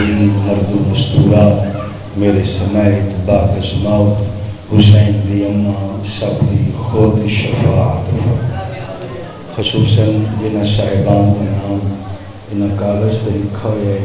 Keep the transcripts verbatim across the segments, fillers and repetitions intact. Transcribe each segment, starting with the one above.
حسین مرد و مستورہ میرے سمیت بعد از موت حسین دی اماں سب دی خود شفاعت خصوصاً جنہ صاحبان کا نام جنہ کاغذ تے لکھا ہے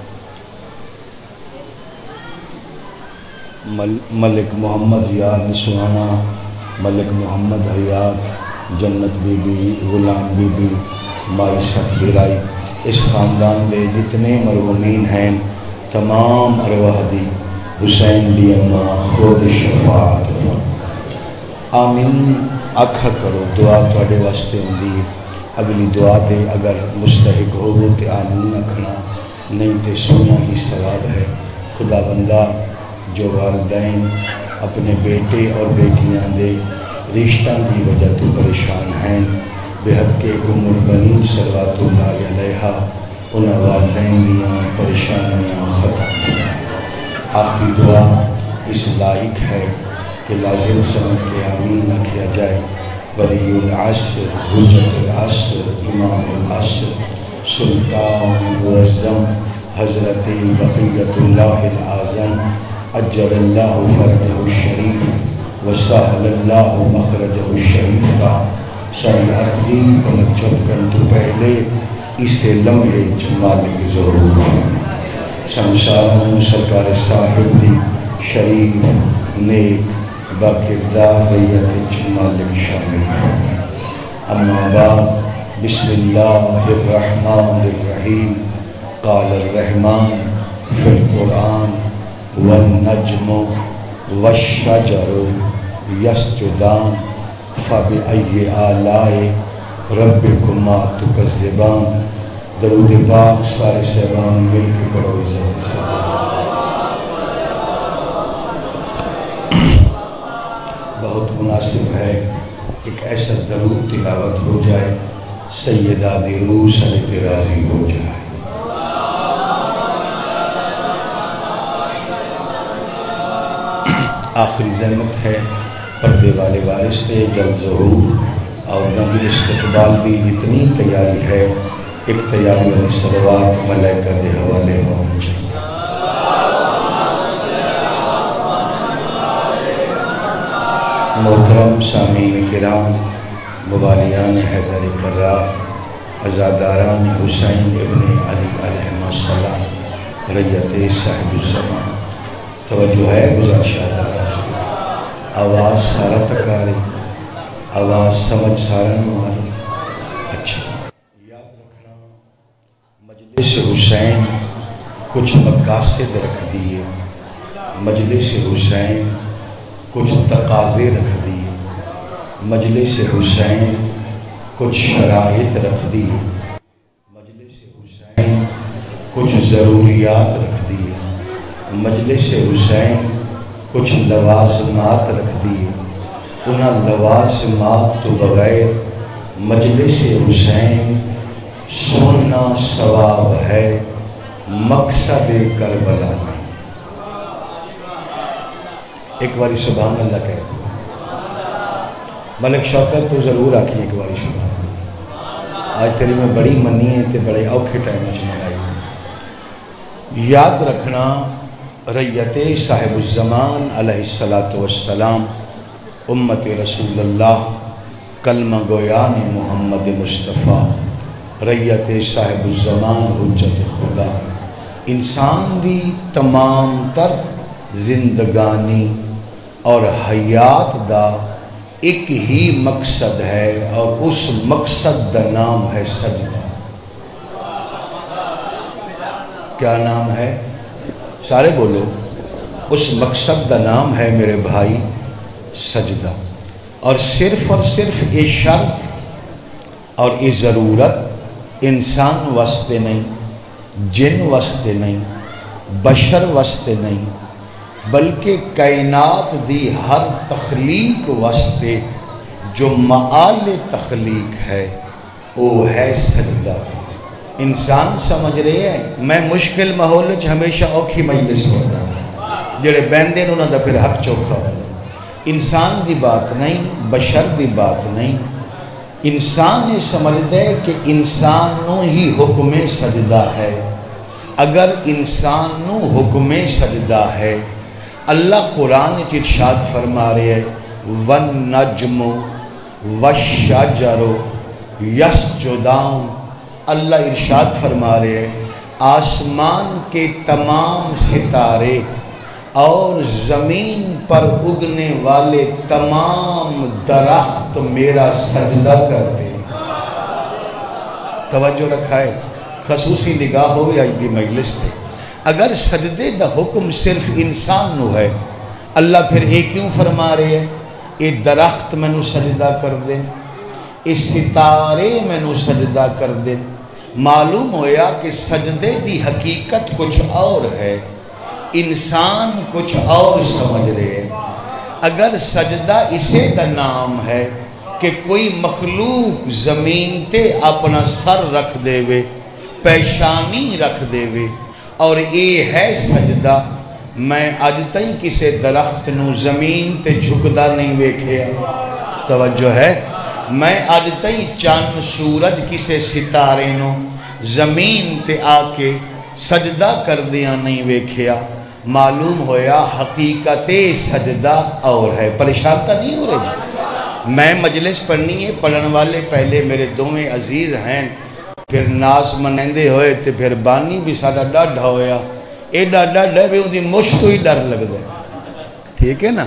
ملک محمد یار نسوانا، ملک محمد حیات، جنت بی بی، غلام بی بی، مائی سخ برائی، اس خاندان دے جتنے مرحومین ہیں تمام ارواح دی حسین دی اماں خود شفاعت آمین آکھا کرو، دعا توڑے واسطے ہوندی، اگلی دعا دے اگر مستحق ہو تے آمین اکھنا، نہیں تے سونا ہی ثواب ہے۔ خدا بندہ جو والدین اپنے بیٹے اور بیٹیاں دے رشتہ دی وجہ تو پریشان ہیں، بحق کے ام البنین صلوات اللہ علیہا انہاں والدین دیاں پریشانیاں ختم۔ آخری دعا اس لائق ہے کہ لازم سمجھ کے آمین کیا جائے۔ ولی العصر، حجت العصر، امام العصر، سلطان معظم حضرت بقیت اللہ العظم اجر اللہ فرجہ الشریف وسہل اللہ مخرجہ الشریف کا ساری عقلی پلک چھپکن تو پہلے اسے لمحے مالک ضرور شمشان سرکار صاحب دی شریف نیک باکردار ریت مالک شامل۔ اما بعد بسم اللہ الرحمن الرحیم۔ قال الرحمن فی القرآن والنجم والشجر یسجدان فبأی آلاء ربکما تکذبان۔ درود پاک سارے صحبان مل کے پڑھو عزت سے۔ بہت مناسب ہے ایک ایسا درود تلاوت ہو جائے سیدہ دی روح سنت راضی ہو جائے۔ آخری زحمت ہے پردے والے وارث سے جلد ظہور اور نبی استقبال بھی جتنی تیاری ہے ایک تیاری والی صلوات ملائکہ دے حوالے ہونی چاہیے۔ محترم سامعین کرام، موالیان حیدر کرار، عزاداران حسین ابن علی علیہ السلام، ریت صاحب الزمان، توجہ ہے گزارشات دارا سے آواز سارا تکاری، آواز سمجھ سارا نوالی۔ اچھا یاد رکھنا مجلس حسین کچھ مقاصد رکھ دیئے، مجلس حسین کچھ تقاضے رکھ دیئے، مجلس حسین کچھ شرائط رکھ دیئے، مجلس حسین کچھ ضروریات رکھ دیئے، مجلس حسین کچھ لوازمات رکھ دیئے۔ انہاں لوازمات تو بغیر مجلس حسین سننا ثواب ہے، مقصد کربلا نہیں۔ ایک باری سبحان اللہ کہہ دو، ملک شوکت تو ضرور آکی ایک باری سبحان اللہ۔ آج تیری میں بڑی منی ہے تے بڑے اوکھے ٹائم اچھنے آئی۔ یاد رکھنا ریت صاحب الزمان علیہ السلام، امت رسول اللہ، کلمہ گویان محمد مصطفیٰ، ریت صاحب الزمان حجت خدا۔ انسان دی تمام تر زندگانی اور حیات دا ایک ہی مقصد ہے اور اس مقصد دا نام ہے سجدہ۔ کیا نام ہے؟ سارے بولو۔ اس مقصد دا نام ہے میرے بھائی سجدہ۔ اور صرف اور صرف یہ شرط اور یہ ضرورت انسان واسطے نہیں، جن واسطے نہیں، بشر واسطے نہیں، بلکہ کائنات دی ہر تخلیق واسطے جو معال تخلیق ہے وہ ہے سجدہ۔ انسان سمجھ رہے ہیں میں مشکل ماحول ہمیشہ اوکھی مجلس ہوتا جڑے بہندے انہوں دا پھر حق چوکھا ہوتا۔ انسان دی بات نہیں، بشر دی بات نہیں، انسان یہ سمجھ دے کہ انسان نو ہی حکم سجدہ ہے۔ اگر انسان نو حکم سجدہ ہے، اللہ قرآن کی ارشاد فرما رہے ہے وَالنَّجْمُ وَالشَّجَرُ يَسْجُدَانِ، اللہ ارشاد فرما رہے ہیں آسمان کے تمام ستارے اور زمین پر اگنے والے تمام درخت میرا سجدہ کرتے ہیں۔ توجہ رکھا ہے، خصوصی نگاہ ہوئی آج دی مجلس تے۔ اگر سجدے دا حکم صرف انسان نو ہے، اللہ پھر ایک کیوں فرما رہے ہیں اے درخت میں نو سجدہ کر دیں، اے ستارے میں نو سجدہ کر دیں؟ معلوم ہویا کہ سجدے دی حقیقت کچھ اور ہے، انسان کچھ اور سمجھ رہے ہیں۔ اگر سجدہ اسے دا نام ہے کہ کوئی مخلوق زمین تے اپنا سر رکھ دے وے، پیشانی رکھ دے وے، اور اے ہے سجدہ، میں آج تائیں کسے درخت نو زمین تے جھکدا نہیں ویکھیا، توجہ ہے، میں آج تائیں چاند سورج کسے ستارے نو زمین تے آکے سجدہ کر دیا نہیں ویکھیا، معلوم ہویا حقیقت سجدہ اور ہے۔ پریشانتا نہیں ہو رہے جی؟ میں مجلس پڑھنی ہے، پڑھن والے پہلے میرے دوویں عزیز ہیں، پھر ناس منندے ہوئے تے پھر بانی بھی ساڑا ڈاڑھا ہویا، اے ڈاڑھا ڈاڑھا بھی ان دی مشت ہوئی ڈر لگ دے، ٹھیک ہے نا؟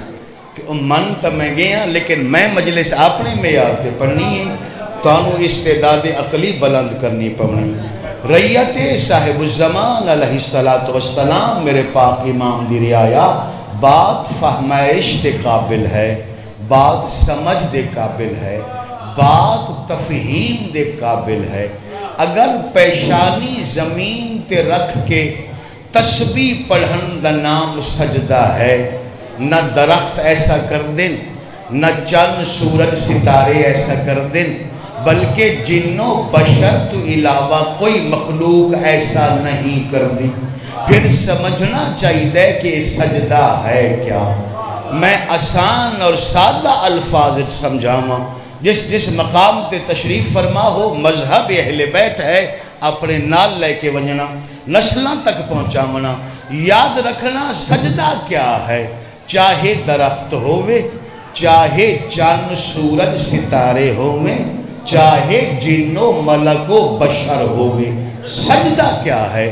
من تا میں گیا لیکن میں مجلس اپنے میں آتے پڑھنی ہے، تو انہوں استعداد عقلی بلند کرنی پڑھنی۔ ریت صاحب الزمان علیہ السلام میرے پاک امام دی رعایا بات فہمائش دے قابل ہے، بات سمجھ دے قابل ہے، بات تفہیم دے قابل ہے۔ اگر پیشانی زمین تے رکھ کے تسبیح پڑھن دا نام سجدہ ہے، نہ درخت ایسا کر دیں، نہ چند سورج ستارے ایسا کر دیں، بلکہ جنوں بشر تو علاوہ کوئی مخلوق ایسا نہیں کر دی، پھر سمجھنا چاہیے کہ سجدہ ہے کیا۔ میں آسان اور سادہ الفاظ سمجھاما، جس جس مقام تے تشریف فرما ہو، مذہب اہل بیت ہے، اپنے نال لے کے ونجنا، نسلوں تک پہنچامنا، یاد رکھنا سجدہ کیا ہے۔ چاہے درخت ہوئے، چاہے چاند سورج ستارے ہوئے، چاہے جن و ملک و بشر ہوئے، سجدہ کیا ہے؟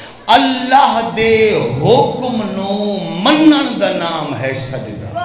اللہ دے حکم نو منن دا نام ہے سجدہ۔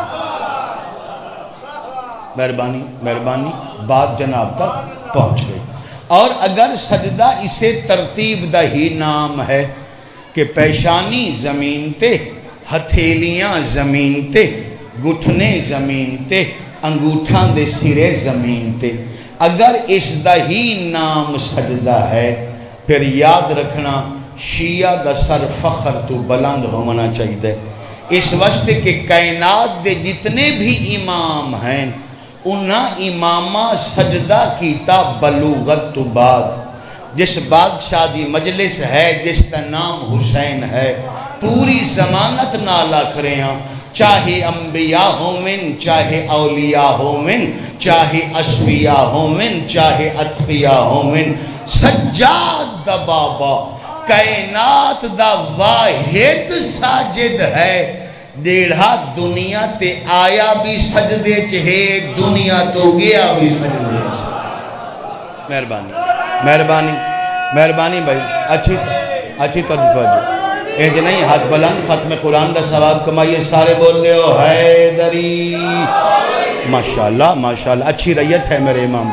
مہربانی مہربانی بات جناب تک پہنچ گئی۔ اور اگر سجدہ اسے ترتیب دا ہی نام ہے کہ پیشانی زمین تے، ہتھیلیاں زمین تے، گھٹنے زمین تے، انگوٹھاں دے سرے زمین تے، اگر اس دا ہی نام سجدہ ہے، پھر یاد رکھنا شیعہ دا سر فخر تو بلند ہونا چاہیے۔ اس واسطے کہ کائنات دے جتنے بھی امام ہیں، انہاں امامہ سجدہ کیتا بلوغت تو بعد۔ جس بادشاہ دی مجلس ہے، جس کا نام حسین ہے، پوری ضمانت نالا کریاں، چاہے انبیاء ہومن، چاہے اولیاء ہومن، چاہے اشفیاء ہومن، چاہے اتقیاء ہومن، سجاد دا بابا کائنات دا واحد ساجد ہے، دیڑھا دنیا تے آیا بھی سجدے چہے، دنیا تو گیا بھی سجدے چہے۔ مہربانی مہربانی مہربانی بھائی، اچھی اچھی توجہ، ایج نہیں ہاتھ بلند، ختم قرآن دا ثواب کمائیے، سارے بول دے ہو حیدری، ماشاءاللہ ماشاءاللہ، اچھی ریت ہے میرے امام،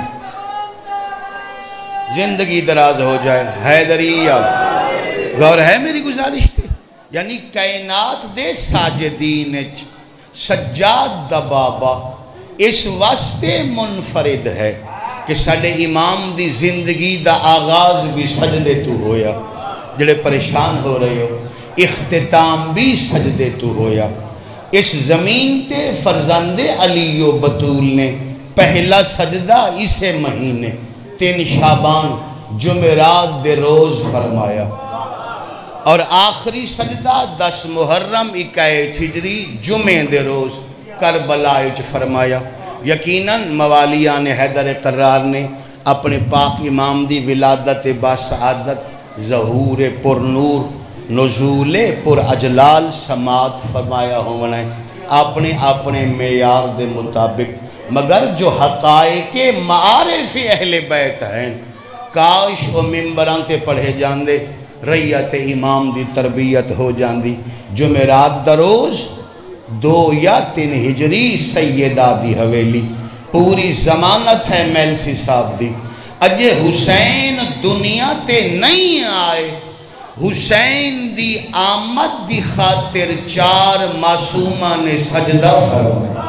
زندگی دراز ہو جائے، حیدری یا غور ہے میری گزارش تھی۔ یعنی کائنات دے ساجدین سجاد دا بابا اس واسطے منفرد ہے کہ ساڑھے امام دی زندگی دا آغاز بھی سجدے تو ہویا، جڑے پریشان ہو رہے ہو، اختتام بھی سجدے تو ہویا۔ اس زمین تے فرزند علی و بطول نے پہلا سجدہ اسے مہینے تین شابان جمعرات دے روز فرمایا، اور آخری سجدہ دس محرم اکائیس ہجری جمعے دے روز کربلا وچ فرمایا۔ یقیناً موالیان حیدر قرار نے اپنے پاک امام دی ولادت باسعادت ظہور پر نور نزول پر اجلال سماعت فرمایا ہونا ہے اپنے اپنے معیار دے مطابق، مگر جو حقائق معارف اہل بیت ہیں کاش و ممبران تے پڑھے جاندے، ریت امام دی تربیت ہو جاندی۔ جمعرات دروز دو یا تین ہجری سیدہ دی حویلی، پوری ضمانت ہے میلسی صاحب دی۔ اجے حسین دنیا تے نہیں آئے، حسین دی آمد دی خاطر چار معصومہ نے سجدہ فرمایا۔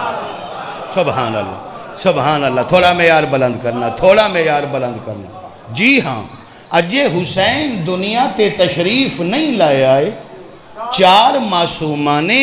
سبحان اللہ، سبحان اللہ، تھوڑا معیار بلند کرنا، تھوڑا معیار بلند کرنا۔ جی ہاں، اجے حسین دنیا تے تشریف نہیں لائے آئے، چار معصومہ نے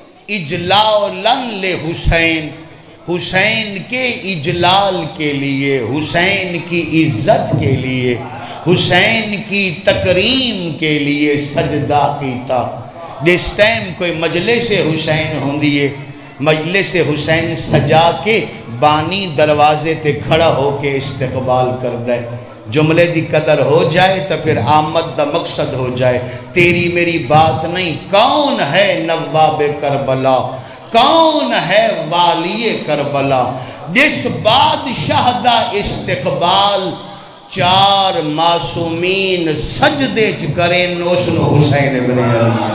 اجلالن لے حسین، حسین کے اجلال کے لیے، حسین کی عزت کے لیے، حسین کی تکریم کے لیے سجدہ کیتا۔ جس ٹائم کوئی مجلس حسین ہوندیے، مجلس حسین سجا کے بانی دروازے تے کھڑا ہو کے استقبال کر دے۔ جملے دی قدر ہو جائے تو پھر آمد دا مقصد ہو جائے۔ تیری میری بات نہیں، کون ہے نواب کربلا، کون ہے والی کربلا، جس بادشاہ دا استقبال چار معصومین سجدے چ کریں نوشن حسین ابن علی۔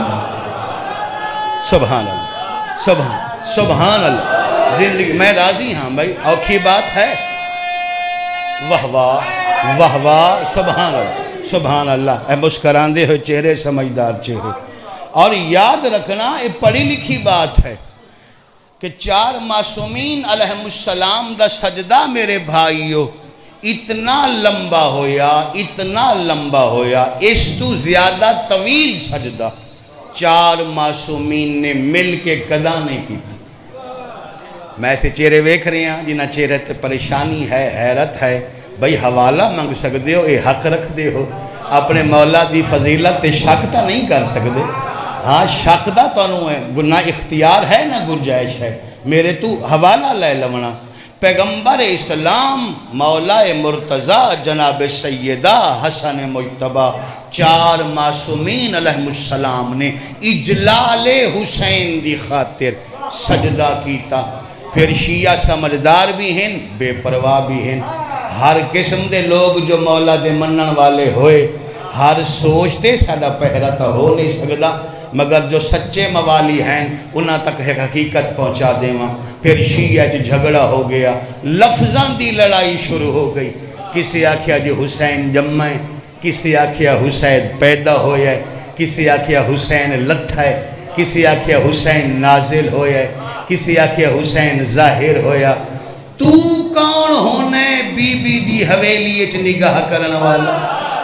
سبحان اللہ، سبحان سبحان اللہ۔ زندگی میں راضی ہاں بھائی، اوکھی بات ہے۔ واہ واہ واہ واہ، سبحان اللہ سبحان اللہ۔ اے مسکران دے ہوئے چہرے، سمجھدار چہرے۔ اور یاد رکھنا یہ پڑھی لکھی بات ہے کہ چار معصومین علیہ السلام دا سجدہ میرے بھائیو اتنا لمبا ہویا، اتنا لمبا ہویا، اس تو زیادہ طویل سجدہ چار معصومین نے مل کے قدا نہیں کی۔ میں ایسے چہرے ویکھ رہے ہیں جنہ چہرے تے پریشانی ہے، حیرت ہے، بھئی حوالہ منگ سکتے ہو، اے حق رکھ دے ہو، اپنے مولا دی فضیلت تے شک تا نہیں کر سکتے۔ ہاں شک دا تو انہوں ہے، گناہ اختیار ہے نہ گنجائش ہے، میرے تو حوالہ لے لونا۔ پیغمبر اسلام مولا مرتضیٰ جناب سیدہ حسن مجتبہ چار معصومین علیہ السلام نے اجلال حسین دی خاطر سجدہ کیتا۔ پھر شیعہ سمجھدار بھی ہیں، بے پرواہ بھی ہیں، ہر قسم دے لوگ جو مولا دے منن والے ہوئے، ہر سوچتے ساڑا پہرتا ہو نہیں سکتا، مگر جو سچے موالی ہیں انہاں تک حقیقت پہنچا دے ماں۔ پھر شیعہ چ جھگڑا ہو گیا، لفظاں دی لڑائی شروع ہو گئی، کسی آکھیا جی حسین جمعہ، کسی آکھیا حسین پیدا ہویا ہے، کسی آکھیا حسین لتھ ہے، کسی آکھیا حسین نازل ہویا ہے، کسی آکھیا حسین ظاہر ہویا۔ تو کون ہونے بی بی دی حویلی اچ نگاہ کرن والا؟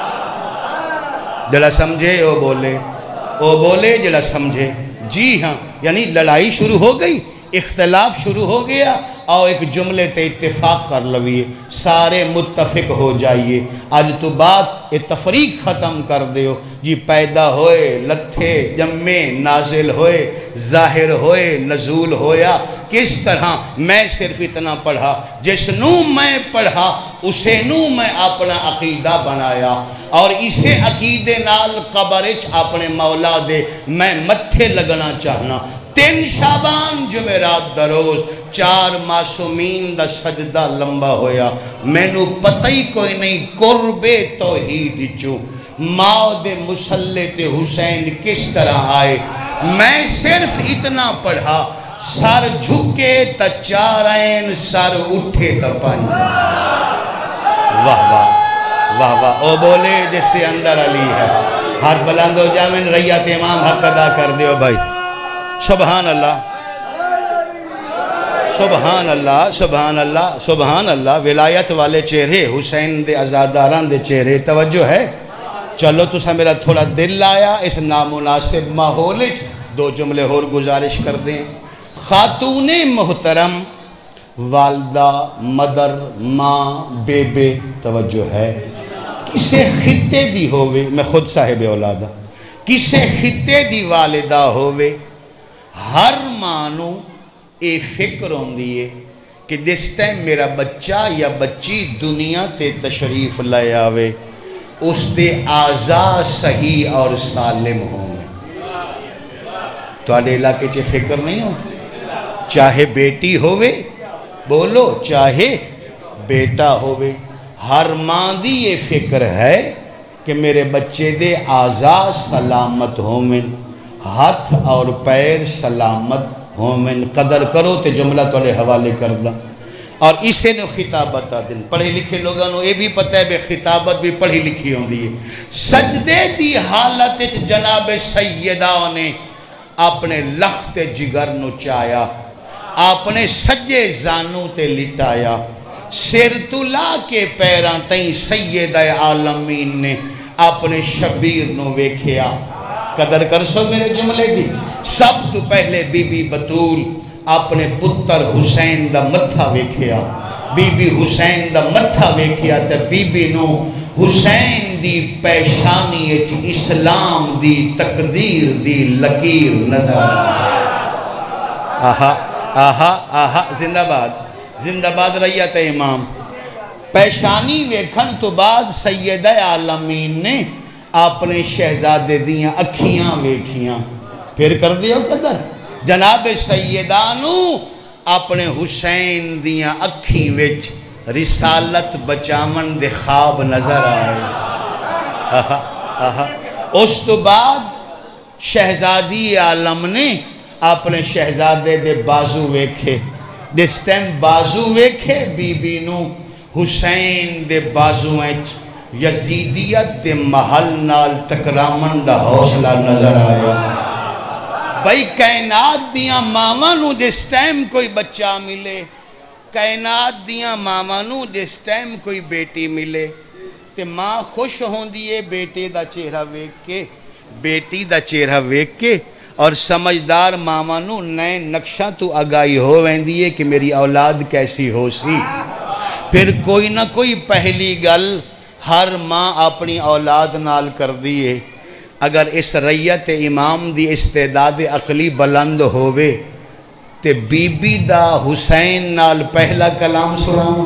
جڑا سمجھے او بولے، او بولے جڑا سمجھے۔ جی ہاں، یعنی لڑائی شروع ہو گئی، اختلاف شروع ہو گیا، اور ایک جملے تے اتفاق کر لویے، سارے متفق ہو جائیے۔ آج تو بات یہ تفریق ختم کر دیو، جی پیدا ہوئے، لتھے، جمعے، نازل ہوئے، ظاہر ہوئے، نزول ہویا۔ کس طرح؟ میں صرف اتنا پڑھا، جس نو میں پڑھا اسے نو میں اپنا عقیدہ بنایا، اور اسے عقیدے نال قبرچ اپنے مولا دے میں متھے لگنا چاہنا۔ تین شابان جمعرات دروز چار معصومین دا سجدہ لمبا ہویا۔ میں نو پتہ ہی کوئی نہیں قرب توحید چو ماؤ دے مسلح تے حسین کس طرح آئے۔ میں صرف اتنا پڑھا، سر جھکے تا چارین، سر اٹھے تا پنج۔ واہ واہ واہ واہ، او بولے جس کے اندر علی ہے۔ ہاتھ بلند ہو جامن، ریت امام حق ادا کر دیو بھائی۔ سبحان اللہ سبحان اللہ سبحان اللہ سبحان اللہ۔ ولایت والے چہرے، حسین دے عزاداران دے چہرے، توجہ ہے؟ چلو تو سا میرا تھوڑا دل آیا، اس نامناسب ماحولچ دو جملے اور گزارش کر دیں۔ خاتون محترم، والدہ، مدر، ماں، بیبے، توجہ ہے؟ کسے خطے دی ہوئے، میں خود صاحب اولادہ، کسے خطے دی والدہ ہوئے، ہر مانو اے فکر ہوں دیئے کہ جس ٹائم میرا بچہ یا بچی دنیا تے تشریف لائے آوے، اس دے آزا صحیح اور سالم ہوں گے. تو آڈے علاقے چے فکر نہیں ہو، چاہے بیٹی ہوئے، بولو چاہے بیٹا ہوئے، ہر ماں دی یہ فکر ہے کہ میرے بچے دے آزا سلامت ہومن، ہاتھ اور پیر سلامت ہومن. قدر کرو تے جملہ توڑے حوالے کردہ. اور اسے نے خطابت دن پڑھے لکھے لوگوں یہ بھی پتہ ہے بے خطابت بھی پڑھی لکھی ہوں دی. سجدے دی حالت جناب سیدہ نے اپنے لخت جگر نو چایا، اپنے سجے زانو تے لٹایا، سر تلا کے پیران تئیں سیدہ عالمین نے اپنے شبیر نو ویکھیا. قدر کر سو میرے جملے دی. سب تو پہلے بی بی بطول اپنے پتر حسین دا متھا ویکھیا، بی بی حسین دا متھا ویکھیا تے بی بی نو حسین دی پیشانی اچ اسلام دی تقدیر دی لکیر نظر. آہا آہا آہا زندہ باد زندہ باد ریت امام. پیشانی ویکھن تو بعد سیدہ عالمین نے اپنے شہزادے دیاں اکھیاں ویکھیاں. پھر کر دیو قدر جناب سیدانو اپنے حسین دیاں اکھی وچ رسالت بچامن دے خواب نظر آئے. آہا آہا. اس تو بعد شہزادی عالم نے اپنے شہزادے دے بازو ویکھے. جس ٹائم بازو ویکھے بی بی نو حسین دے بازو ایچ یزیدیت دے محل نال ٹکرامن دا حوصلہ نظر آیا. بھائی کائنات دیاں ماما نو جس ٹائم کوئی بچہ ملے، کائنات دیاں ماما نو جس ٹائم کوئی بیٹی ملے تے ماں خوش ہون دیئے بیٹے دا چہرہ ویک کے، بیٹی دا چہرہ ویک کے. اور سمجھدار ماما نو نئے نقشہ تو آگائی ہو ویندیے کہ میری اولاد کیسی ہو سی. پھر کوئی نہ کوئی پہلی گل ہر ماں اپنی اولاد نال کر دیئے. اگر اس ریت امام دی استعداد عقلی بلند ہوئے تے بی بی دا حسین نال پہلا کلام سلام.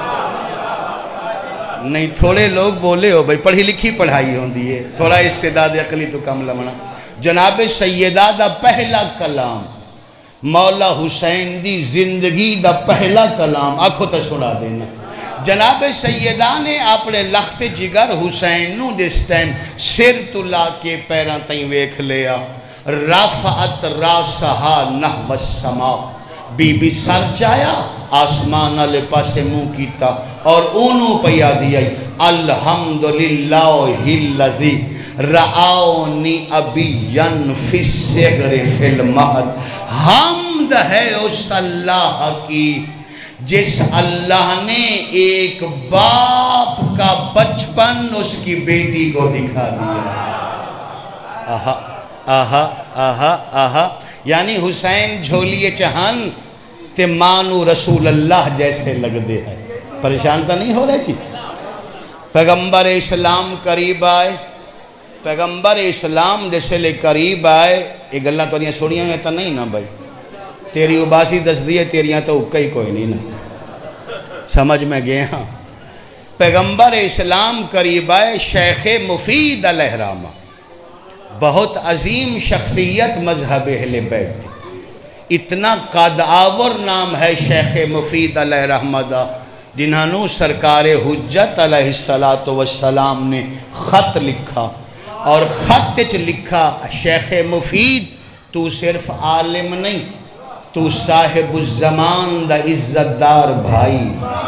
نہیں تھوڑے لوگ بولے ہو بھائی پڑھی لکھی پڑھائی ہوں دیئے، تھوڑا استعداد عقلی تو کم لمنا. جناب سیدہ دا پہلا کلام مولا حسین دی زندگی دا پہلا کلام آنکھوں تا سنا دینا. جناب سیدہ نے اپنے لخت جگر حسین نو جس ٹائم سر تلا کے پیران تائیں ویکھ لیا. رفعت راسہا نحو السماء، بی بی سر چایا آسمان علی پاسے منہ کیتا اور اونوں پیا دیا الحمدللہ اللذی رعاونی ابین فی الصغر فی المہد. حمد ہے اس اللہ کی جس اللہ نے ایک باپ کا بچپن اس کی بیٹی کو دکھا دیا. آہا آہا آہا آہا. یعنی حسین جھولیے چہان تے مانو رسول اللہ جیسے لگ دے ہے. پریشان تا نہیں ہو رہے جی. پیغمبر اسلام قریب آئے، پیغمبر اسلام جیسے لے قریب آئے. یہ گلہ تو نہیں سوڑیاں ہیں تا نہیں نا بھائی، تیری عباسی دس دیئے تیریاں تو کئی کوئی نہیں نا، سمجھ میں گئے ہاں. پیغمبر اسلام قریب آئے. شیخ مفید علیہ الرحمہ بہت عظیم شخصیت مذہب اہل بیت، اتنا قادآور نام ہے شیخ مفید علیہ الرحمہ دا، جنہوں سرکار حجت علیہ السلام نے خط لکھا. اور خط چ لکھا شیخ مفید تو صرف عالم نہیں، تو صاحب الزمان دا عزت دار بھائی.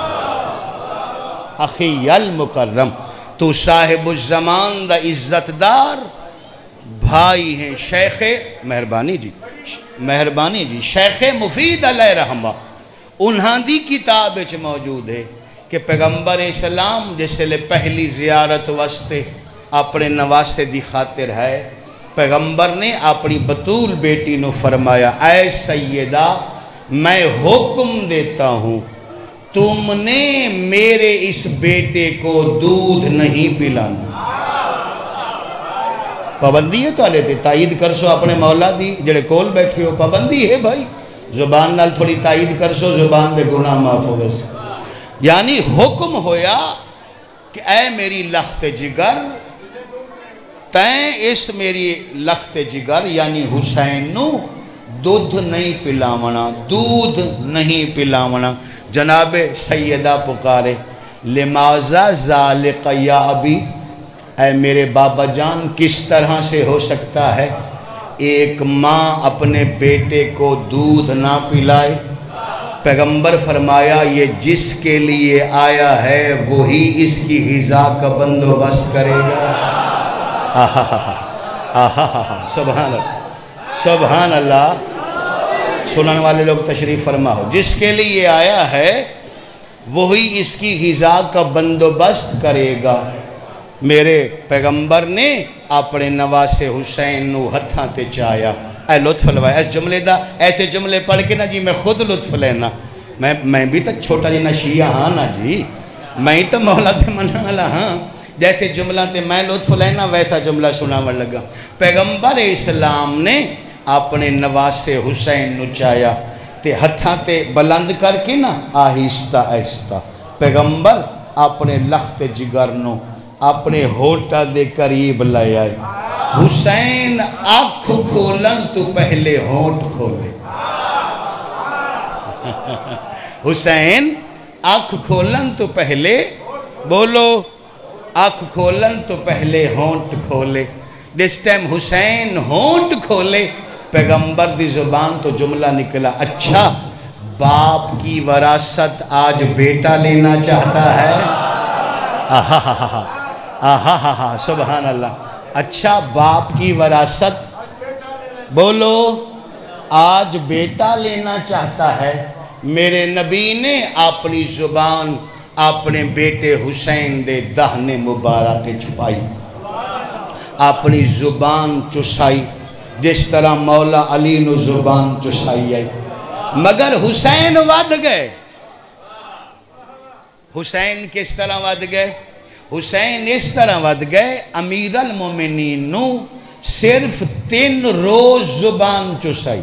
اخی المکرم، تو صاحب الزمان دا عزت دار بھائی ہیں. شیخ مہربانی جی مہربانی جی شیخ مفید علیہ رحمہ انہاں دی کتاب اچ موجود ہے کہ پیغمبر اسلام جس لے پہلی زیارت واسطے اپنے نواسے دی خاطر ہے. پیغمبر نے اپنی بطول بیٹی نو فرمایا اے سیدہ میں حکم دیتا ہوں تم نے میرے اس بیٹے کو دودھ نہیں پلانا. پابندی ہے تو آلے تھے تائید کر سو اپنے مولا دی جڑے کول بیٹھے ہو، پابندی ہے بھائی. زبان نال تھوڑی تائید کر سو، زبان دے گناہ معاف ہو گئے. یعنی حکم ہویا کہ اے میری لخت جگر تین اس میری لخت جگر یعنی حسین نو دودھ نہیں پلاونا، دودھ نہیں پلاونا۔ جناب سیدہ پکارے لماذا ذالک یا ابی، اے میرے بابا جان کس طرح سے ہو سکتا ہے ایک ماں اپنے بیٹے کو دودھ نہ پلائے؟ پیغمبر فرمایا یہ جس کے لیے آیا ہے وہی اس کی غذا کا بندوبست کرے گا۔ آہا آہا آہا سبحان اللہ سبحان اللہ، سنن والے لوگ تشریف فرما ہو، جس کے لیے آیا ہے وہی اس کی غذا کا بندوبست کرے گا۔ میرے پیغمبر نے اپنے نواز حسین نو ہتھاں تے چایا، اے لطف لوایا اس جملے دا، ایسے جملے پڑھ کے نا جی میں خود لطف لینا، میں میں بھی تو چھوٹا جی نشیہ ہاں نا جی، میں ہی تو مولا تے منع والا ہاں، جیسے جملہ تے میں لطف لینا ویسا جملہ سناون لگا۔ پیغمبر اسلام نے اپنے نواز حسین نو چایا تے ہتھاں تے بلند کر کے نا آہستہ آہستہ پیغمبر اپنے لخت جگر نو اپنے ہوٹا دے قریب لے آئے۔ حسین آنکھ کھولن تو پہلے ہونٹ کھولے، حسین آنکھ کھولن تو پہلے بولو آنکھ کھولن تو پہلے ہونٹ کھولے۔ جس ٹائم حسین ہونٹ کھولے پیغمبر دی زبان تو جملہ نکلا، اچھا باپ کی وراثت آج بیٹا لینا چاہتا ہے؟ آہا ہا ہا آہا ہا ہا سبحان اللہ، اچھا باپ کی وراثت بولو آج بیٹا لینا چاہتا ہے۔ میرے نبی نے اپنی زبان اپنے بیٹے حسین دے دہنے مبارک چھپائی، اپنی زبان چسائی، جس طرح مولا علی نو زبان چسائی آئی، مگر حسین ود گئے۔ حسین کس طرح ود گئے؟ حسین اس طرح ود گئے امیر المومنین نو صرف تین روز زبان چسائی،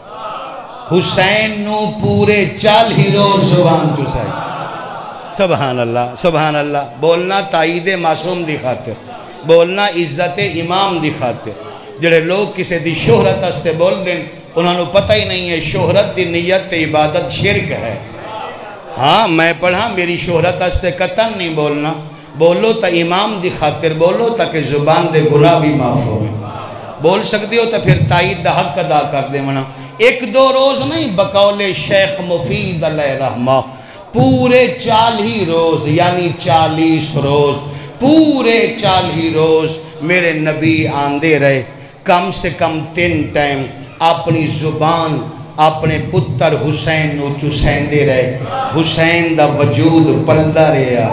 حسین نو پورے چال ہی روز زبان چسائی۔ سبحان اللہ سبحان اللہ، بولنا تائید معصوم دی خاطر، بولنا عزت امام دی خاطر۔ جڑے لوگ کسے دی شہرت استے بول دیں انہوں نے پتہ ہی نہیں ہے شہرت دی نیت عبادت شرک ہے۔ ہاں میں پڑھا میری شہرت استے قطن نہیں بولنا، بولو تا امام دی خاطر بولو تاکہ زبان دے گناہ بھی معاف ہوئے، بول سکتے ہو تا پھر تائید دا حق ادا کر دے منا۔ ایک دو روز نہیں بقول شیخ مفید علیہ رحمہ پورے چالی روز یعنی چالیس روز پورے چالی روز میرے نبی آندے رہے، کم سے کم تین ٹائم اپنی زبان اپنے پتر حسین نو چسین دے رہے، حسین دا وجود پلدا رہا۔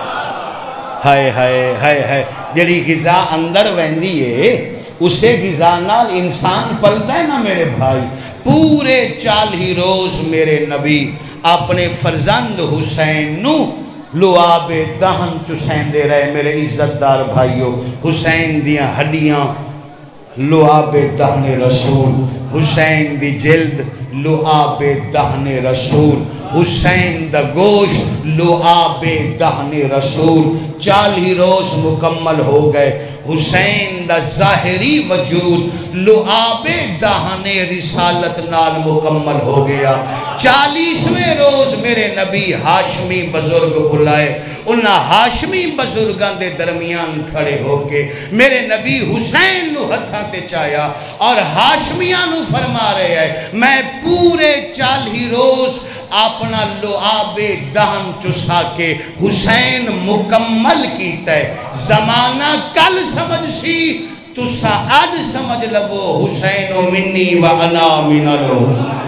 ہائے ہائے ہائے ہائے، جڑی غذا اندر ویندی ہے اسے غذا نال انسان پلدا ہے نا میرے بھائی۔ پورے چالی روز میرے نبی اپنے فرزند حسین نو لعاب دہن چسین دے رہے۔ میرے عزتدار بھائیو، حسین دیاں ہڈیاں لعاب دہن رسول، حسین دی جلد لعاب دہن رسول، حسین دا گوشت لعاب دہن رسول۔ چالی روز مکمل ہو گئے، حسین دا ظاہری وجود لعاب دہن رسالت نال مکمل ہو گیا۔ چالیسویں روز میرے نبی ہاشمی بزرگ بلائے، انہاں ہاشمی بزرگان دے درمیان کھڑے ہو کے میرے نبی حسین نو ہتھاں تے چایا اور ہاشمیاں نو فرما رہے ہیں میں پورے چالی روز اپنا لعاب دہن چسا کے حسین مکمل کیتا ہے۔ زمانہ کل سمجھ سی تسا آج سمجھ لبو حسین و منی و انا من الحسین۔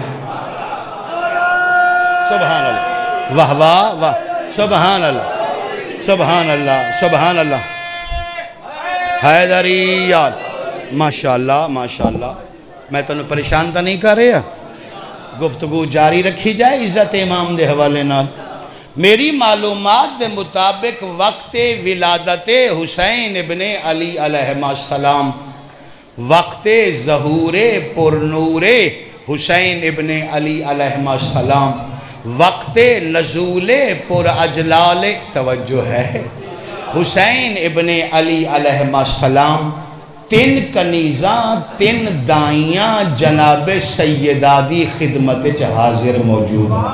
سبحان اللہ واہ واہ واہ سبحان اللہ سبحان اللہ سبحان اللہ حیدریال ماشاءاللہ ماشاءاللہ۔ میں تنہوں پریشان تا نہیں کر رہا، گفتگو جاری رکھی جائے عزت امام دے حوالے نال۔ میری معلومات دے مطابق وقت ولادت حسین ابن علی علیہ السلام، وقت ظہور پرنور حسین ابن علی علیہ السلام، وقت نزول پر اجلال توجہ ہے حسین ابن علی علیہ السلام تین کنیزاں تین دائیاں جناب سیدہ دی خدمت چ حاضر موجود ہیں.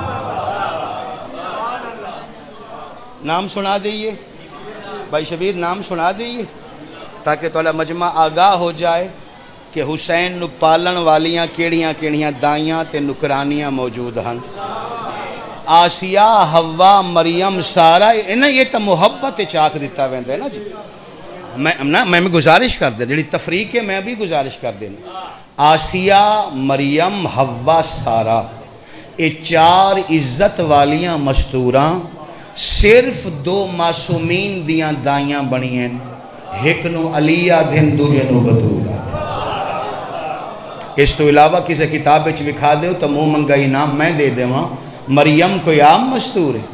نام سنا دئیے بھائی شبیر، نام سنا دئیے تاکہ تولا مجمع آگاہ ہو جائے کہ حسین نو پالن والیاں کیڑیاں کیڑیاں دائیاں تے نکرانیاں موجود ہیں. آسیہ، حوا، مریم، سارہ، انہیں یہ تا محبت چاک دیتا ویندے ہے نا جی. میں میں گزارش کر دیں، جڑی تفریق ہے میں بھی گزارش کر دیں. آسیہ، مریم، حوا، سارہ، یہ چار عزت والیاں مستوراں صرف دو معصومین دیاں دائیاں بنی ہیں. ایک نو علیہ دن دوجے نو بطول آتا. اس تو علاوہ کسی کتاب وچ لکھا دیو تو منہ منگا انعام میں دے دیواں. مریم کوئی عام مستور ہے،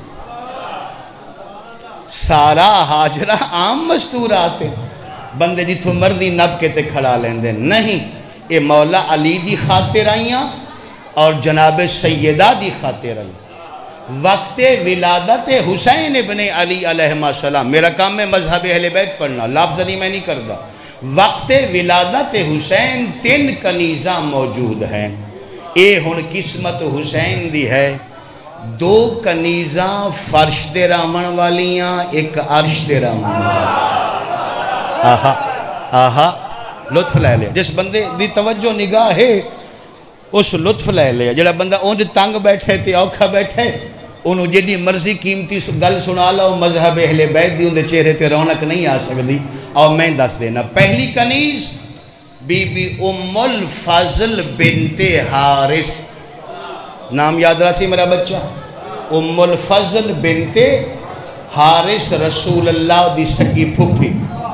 سارا حاجرہ عام مستور آتے بندے جتھو مردی نب کے تے کھڑا لیندے نہیں. اے مولا علی دی خاطر آئیاں اور جناب سیدہ دی خاطر آئیاں. وقت ولادت حسین ابن علی علیہ السلام، میرا کام میں مذہب اہل بیت پڑھنا، لفظ نہیں میں نہیں کردا. وقت ولادت حسین تین کنیزاں موجود ہیں. اے ہن قسمت حسین دی ہے. دو کنیزاں فرش دے رامن والیاں، ایک عرش دے رامن والیاں. آہا آہا لطف لے لیا. جس بندے دی توجہ نگاہ ہے اس لطف لے لیا. جڑا بندہ اونج تنگ بیٹھے تے اوکھا بیٹھے انہوں جیڑی مرضی قیمتی گل سنا لو، مذہب اہل بیت دی اندے چہرے تے رونق نہیں آ سکتی. اور میں دس دینا، پہلی کنیز بی بی ام الفضل بنت حارث. نام یاد رہا میرا بچہ، ام الفضل بنت حارث، رسول اللہ دی سکی پھوپھی.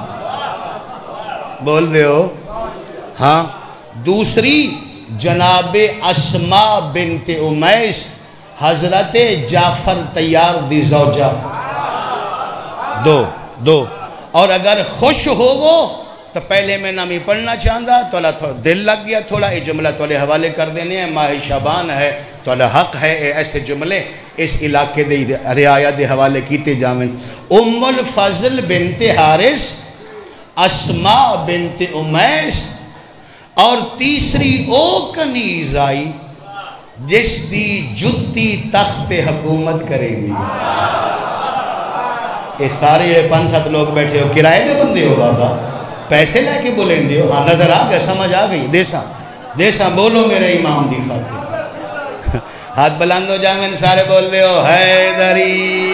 بول دے ہو ہاں. دوسری جناب اسماء بنت امیس، حضرت جعفر طیار دی زوجہ. دو دو اور اگر خوش ہو وہ تو پہلے میں نامی پڑھنا چاہتا تولا دل لگ گیا تھوڑا. یہ جملہ تولے حوالے کر دینے ہیں، ماہ شعبان ہے، تولا حق ہے ایسے جملے اس علاقے دے رعایہ دے حوالے کیتے جامن. ام الفضل بنت حارث، اسماء بنت امیس، اور تیسری او کنیز آئی جس دی جتی تخت حکومت کرے گی. یہ سارے پانچ سات لوگ بیٹھے ہو، کرائے دے بندے ہو بابا، پیسے لے کے بولیں دے ہو. ہاں نظر آ گیا، سمجھ آ گئی. دیسا دیسا بولو میرے امام دی خاطر. ہاتھ بلند ہو جائیں سارے بول دے ہو حیدری.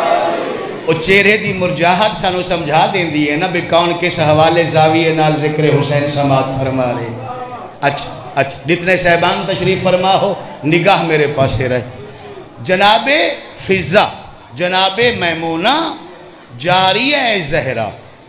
وہ چہرے دی مرجاہت سانو سمجھا دیں دی ہے نا بھی کون کس حوالے زاویے نال ذکر حسین سماعت فرما رہے. اچھا اچھا جتنے صاحبان تشریف فرما ہو نگاہ میرے پاس رہے. جناب فضہ، جناب میمونہ جاریہ زہرہ،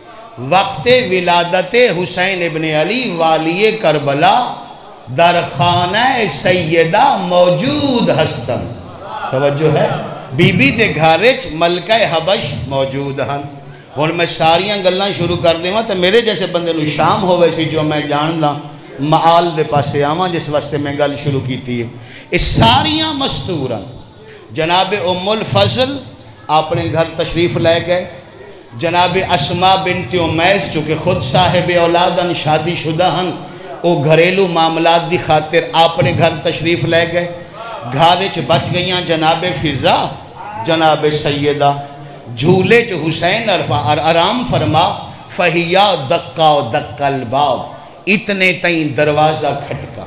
وقت ولادت حسین ابن علی والی کربلا در خانہ سیدہ موجود ہستن. توجہ ہے، بی بی دے گھارچ ملکہ حبش موجود ہیں. اور میں ساریاں گلاں شروع کر دیں تو میرے جیسے بندے نو شام ہو ویسی جو میں جان لاں معال دے پاسے آواں جس واسطے میں گل شروع کیتی ہے. اس ساریاں مستوراں جناب ام الفضل اپنے گھر تشریف لے گئے. جناب اسماء بنت امیس چونکہ خود صاحب اولادن شادی شدہ ہن، وہ گھریلو معاملات دی خاطر اپنے گھر تشریف لے گئے. گھارچ بچ گئیاں جناب فضہ، جناب سیدہ. جھولے چ حسین آرام فرما، فہیا دقا و دقا الباب، اتنے تئیں دروازہ کھٹکا.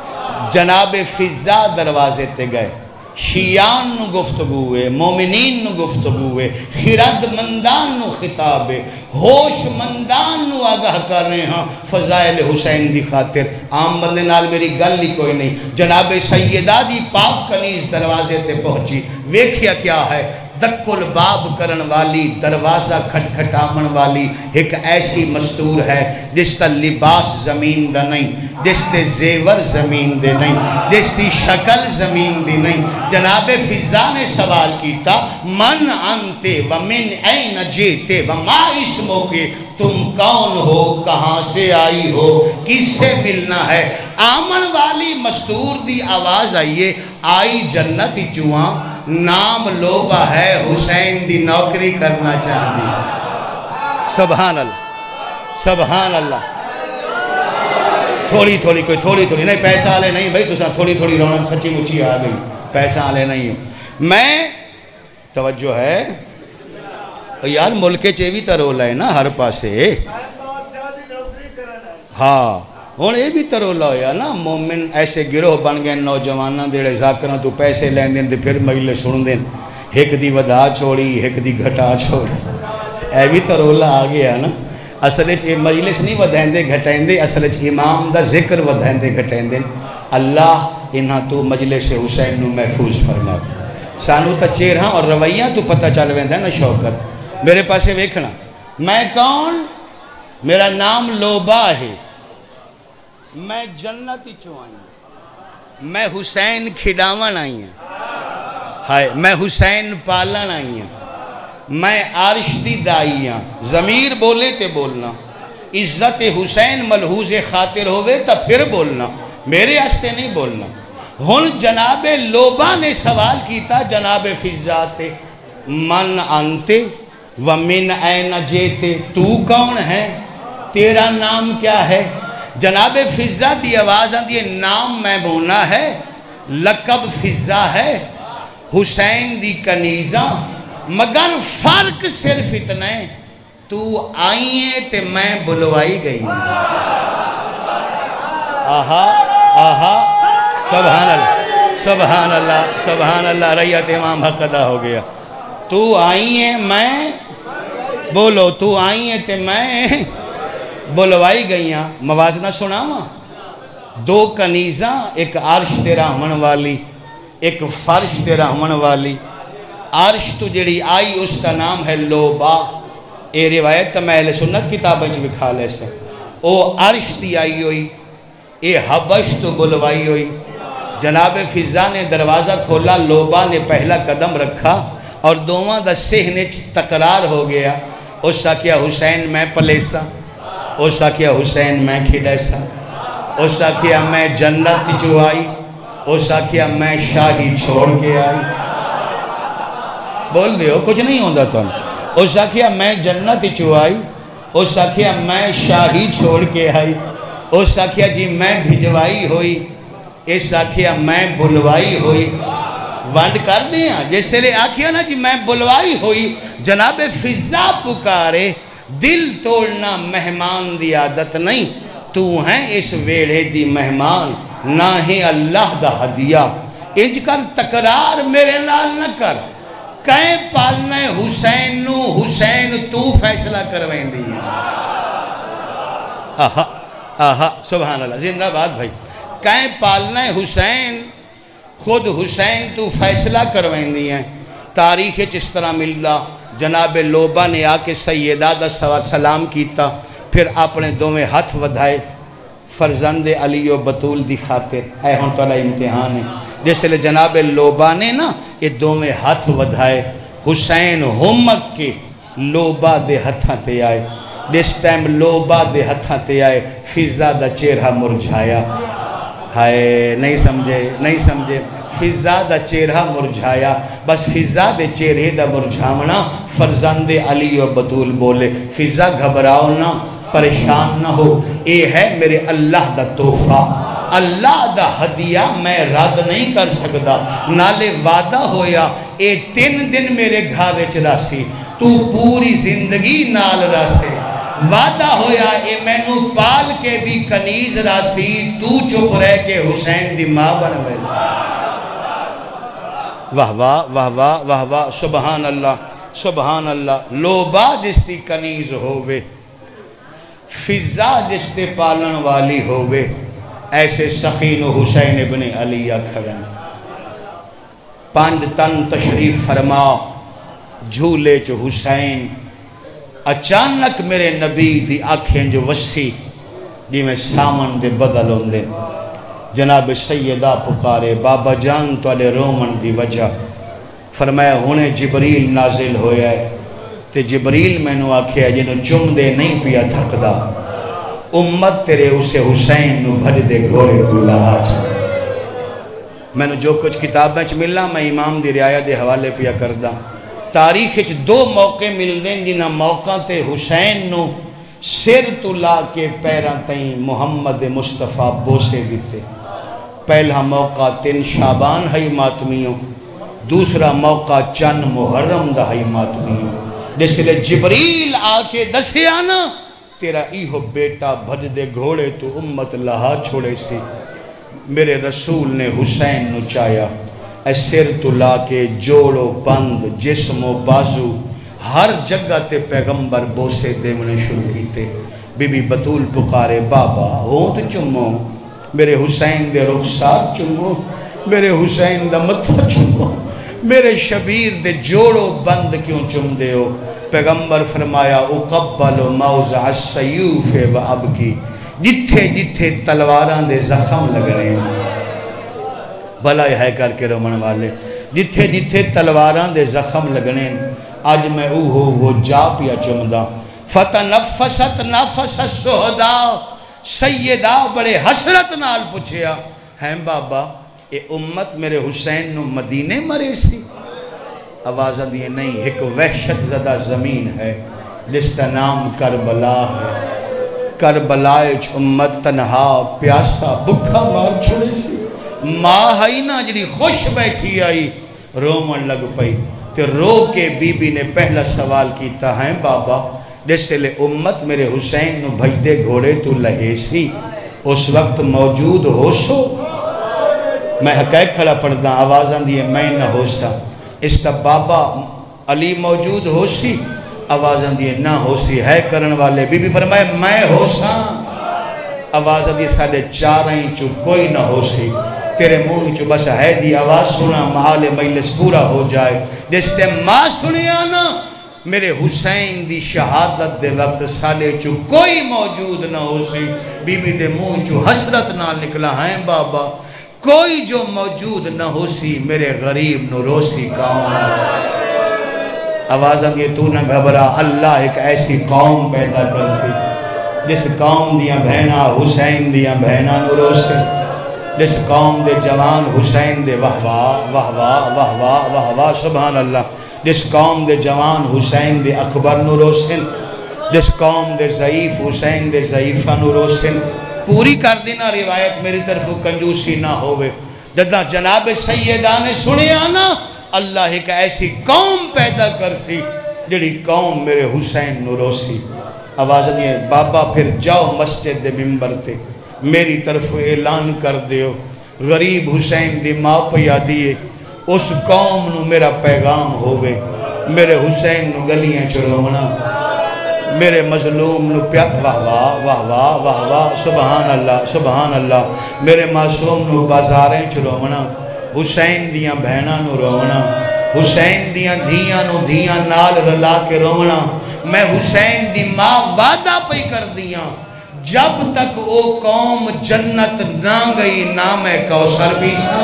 جناب فضہ دروازے تے گئے. شیعان نو گفتگوے، مومنین نو گفتگوے، خرد مندان نو خطابے، ہوش مندان نو آگاہ کر رہے ہیں فضائل حسین دی خاطر. عام بندے نال میری گل ہی کوئی نہیں. جناب سیدہ دی پاک کنیز دروازے تے پہنچی. ویکھیا کیا ہے؟ دک الباب کرن والی، دروازہ کھٹکھٹامن والی ایک ایسی مستور ہے جس تا لباس زمین دا نہیں، جس تے زیور زمین دے نہیں، جس تی شکل زمین دی نہیں. جناب فضہ نے سوال کیتا، من انتے ومن این جیتے وما اسمو کے، تم کون ہو، کہاں سے آئی ہو، کس سے ملنا ہے؟ آمن والی مستور دی آواز آئیے، آئی جنت چواں، نام لوبا ہے، حسین دی نوکری کرنا چاہتی. سبحان اللہ سبحان اللہ تھوڑی تھوڑی کوئی تھوڑی تھوڑی نہیں پیسہ آلے نہیں بھائی تو تھوڑی تھوڑی رونق سچی مچی آ گئی پیسہ آلے نہیں میں توجہ ہے یار ملکے چیوی ترولا ہے نا ہر پاسے ہاں ہون یہ بھی ترولا ہویا نا مومن ایسے گروہ بن گئے نوجوانہ دیڑے ذاکران تو پیسے لین دین دے پھر مجلے سن دین ایک دی ودا چھوڑی ایک دی گھٹا چھوڑی اے بھی ترولا آگیا نا اصل اچھ مجلس نہیں ودھائیں دے گھٹائیں دے اصل اچھ امام دا ذکر ودھائیں دے گھٹائیں دے اللہ انہاں تو مجلس حسین نو محفوظ فرما سانو تا چیرہاں اور رویاں تو پتہ چل ویندہ ہے نا شوکت میرے پاسے ویکھنا میں کون میرا نام لوبا ہے میں جنتی چو آئی ہوں میں حسین کھڈاون آئی ہوں ہائے میں حسین پالن آئی ہوں میں عرش دی دائی ہوں ضمیر بولے تے بولنا عزت حسین ملحوظ خاطر ہوئے تا پھر بولنا میرے ہستے نہیں بولنا ہن جناب لوبا نے سوال کیتا جناب فضاتے من انتے ومن این جیتے تو کون ہے تیرا نام کیا ہے جناب فضا دی آواز آندھی نام میمونہ ہے لقب فضا ہے حسین دی کنیزہ مگر فرق صرف اتنا ہے تو آئیے تے میں بلوائی گئی آہا آہا سبحان اللہ سبحان اللہ سبحان اللہ ریت امام حق ادا ہو گیا تو آئیے میں بولو تو آئیے تے میں بلوائی گئیاں موازنہ سناواں دو کنیزاں ایک عرش تے رحمن والی ایک فرش تے رحمن والی عرش تو جڑی آئی اس کا نام ہے لوبا اے روایت تا میں اہل سنت کتابیں جو بکھا لے سے او عرش تی آئی ہوئی اے حبش تو بلوائی ہوئی جناب فضا نے دروازہ کھولا لوبا نے پہلا قدم رکھا اور دوواں دا سہنے تقرار ہو گیا اس سا کیا حسین میں پلیسا اس سا کیا حسین میں کھڑیسا اس سا کیا میں جنت جو آئی اس سا کیا میں شاہی چھوڑ کے آئی بول دیو کچھ نہیں ہوندہ تو اس سا کیا میں جنت جو آئی اس سا کیا میں شاہی چھوڑ کے آئی اس سا کیا جی میں بھجوائی ہوئی اس سا کیا میں بلوائی ہوئی وانڈ کر دیا جیسے لے آکھیا نا جی میں بلوائی ہوئی جناب فضا پکارے دل توڑنا مہمان دی عادت نہیں تو ہیں اس ویڑے دی مہمان نہ ہی اللہ دا ہدیہ انج کر تقرار میرے نال نہ کر کہیں پالنا حسین نو حسین تو فیصلہ کرویں دی آہا آہا سبحان اللہ زندہ بات بھائی کہیں پالنا حسین خود حسین تو فیصلہ کرویں دی ہیں تاریخ اس طرح ملدا جناب لوبا نے آکے سیدہ دا سلام کیتا پھر اپنے دو میں ہاتھ ودھائے فرزند علی و بطول دی خاطر اے ہون تعالیٰ امتحان ہے جیسے لے جناب لوبا نے نا یہ دو میں ہاتھ ودھائے حسین ہمک کے لوبا دے ہتھاں تے آئے جس ٹائم لوبا دے ہتھاں تے آئے فضا دا چہرہ مرجھایا ہائے نہیں سمجھے نہیں سمجھے فضا دا چہرہ مرجھایا بس فضا دے چہرے دا مرجھاونا فرزند علی و بطول بولے فضا گھبراؤ نہ پریشان نہ ہو اے ہے میرے اللہ دا تحفہ اللہ دا ہدیہ میں رد نہیں کر سکتا نالے وعدہ ہویا اے تین دن میرے گھارے چراسی تو پوری زندگی نال راسے وعدہ ہویا اے میں نو پال کے بھی کنیز راسی تو چپ رہ کے حسین دی ماں بنوے واہ واہ واہ واہ واہ واہ سبحان اللہ سبحان اللہ لوبا جس تی کنیز ہووے فضا جس تے پالن والی ہووے ایسے سخین و حسین ابن علیہ کھڑن پانچ تن تشریف فرما جھولے جو حسین اچانک میرے نبی دی آنکھیں جو وسی جی میں سامن دے بدل ہوندے جناب سیدہ پکارے بابا جان تو علی رومن دی وجہ فرمایا ہونے جبریل نازل ہویا ہے تے جبریل میں نو آکھیا جنہوں چم دے نہیں پیا تھکدا امت تیرے اسے حسین نو بھج دے گھوڑے تو لاج میں نو جو کچھ کتاب میں ملنا میں امام دی رعایت دے حوالے پیا کردہ تاریخ وچ دو موقع ملدے جنہاں موقع تے حسین نو سر تو لا کے پیراں تائیں محمد مصطفیٰ بوسے دیتے. پہلا موقع تین شعبان ہے ماتمیوں، دوسرا موقع چند محرم دا ہے ماتمیوں. جس لئے جبریل آ کے دسے آنا تیرا ایہو بیٹا بھج دے گھوڑے تو امت لہا چھوڑے سی. میرے رسول نے حسین نو چایا اے سر تو لا کے جوڑو بند جسم و بازو ہر جگہ تے پیغمبر بوسے دیونے شروع کیتے. بی بی بطول پکارے بابا ہونٹ چمو، میرے حسین دے رخسار چمو، میرے حسین دا متھا چمو، میرے شبیر دے جوڑو بند کیوں چم دے ہو. پیغمبر فرمایا اقبل موضع السیوف و ابکی، جتھے جتھے تلواران دے زخم لگ رہے ہیں بھلا ہے کر کے رومن والے، جتھے جتھے تلواران دے زخم لگنے ہیں آج میں اوہو وہ جا پیا چمدہ. فتنفست نفس السہدہ، سیدہ بڑے حسرت نال پوچھیا ہیں بابا اے امت میرے حسین نو مدینے مرے سی؟ آوازہ دیئے نہیں، ایک وحشت زدہ زمین ہے جس کا نام کربلا ہے. کربلائچ امت تنہا پیاسا بکھا مار چھوڑے سی. ماں ہائی نا جنی خوش بیٹھی آئی رومن لگ پئی تے رو کے بی بی نے پہلا سوال کیتا ہے بابا جس لئے امت میرے حسین نو بھج دے گھوڑے تو لہے سی اس وقت موجود ہو سو؟ میں حقائق کھڑا پڑھدا آوازاں دیئے میں نہ ہو سا. اس تا بابا علی موجود ہو سی؟ آوازاں دیئے نہ ہو سی. ہے کرن والے بی بی فرمائے میں ہو سا. آوازاں دیئے ساڑھے چارہیں چو کوئی نہ ہو سی. تیرے منہ چو بس ہے دی آواز سنا محال مجلس پورا ہو جائے. جس تے ماں سنیا نا میرے حسین دی شہادت دے وقت سالے چو کوئی موجود نہ ہو سی. بی بی دے منہ چو حسرت نہ نکلا ہیں بابا کوئی جو موجود نہ ہو سی میرے غریب نو روسی کون. آوازاں دیئے تو نہ گھبرا اللہ ایک ایسی قوم پیدا کر سی جس قوم دیاں بہنا حسین دیاں بہنا نو روسے، جس قوم دے جوان حسین دے واہ واہ واہ واہ واہ واہ واہ واہ سبحان اللہ، جس قوم دے جوان حسین دے اکبر نو روسن، جس قوم دے ضعیف حسین دے ضعیفہ نو روسن. پوری کر دینا روایت میری طرف کنجوسی نہ ہوئے. جدہ جناب سیدہ نے سنے آنا اللہ ایک ایسی قوم پیدا کر سی جڑی قوم میرے حسین نو روسی. آواز دیئے بابا پھر جاؤ مسجد دے ممبر تے میری طرف اعلان کر دیو غریب حسین دی ماں پیا دیئے اس قوم نو میرا پیغام ہوئے. میرے حسین نو گلیاں چلونا، میرے مظلوم نو پیار واہ واہ واہ واہ واہ واہ سبحان اللہ سبحان اللہ. میرے معصوم نو بازاریں چلونا، حسین دیاں بہناں نو رونا، حسین دیاں دھیاں نو دھیاں نال رلا کے رونا. میں حسین دی ماں وعدہ پہ کر دیاں جب تک او قوم جنت نہ گئی نام کوثر بھی سا.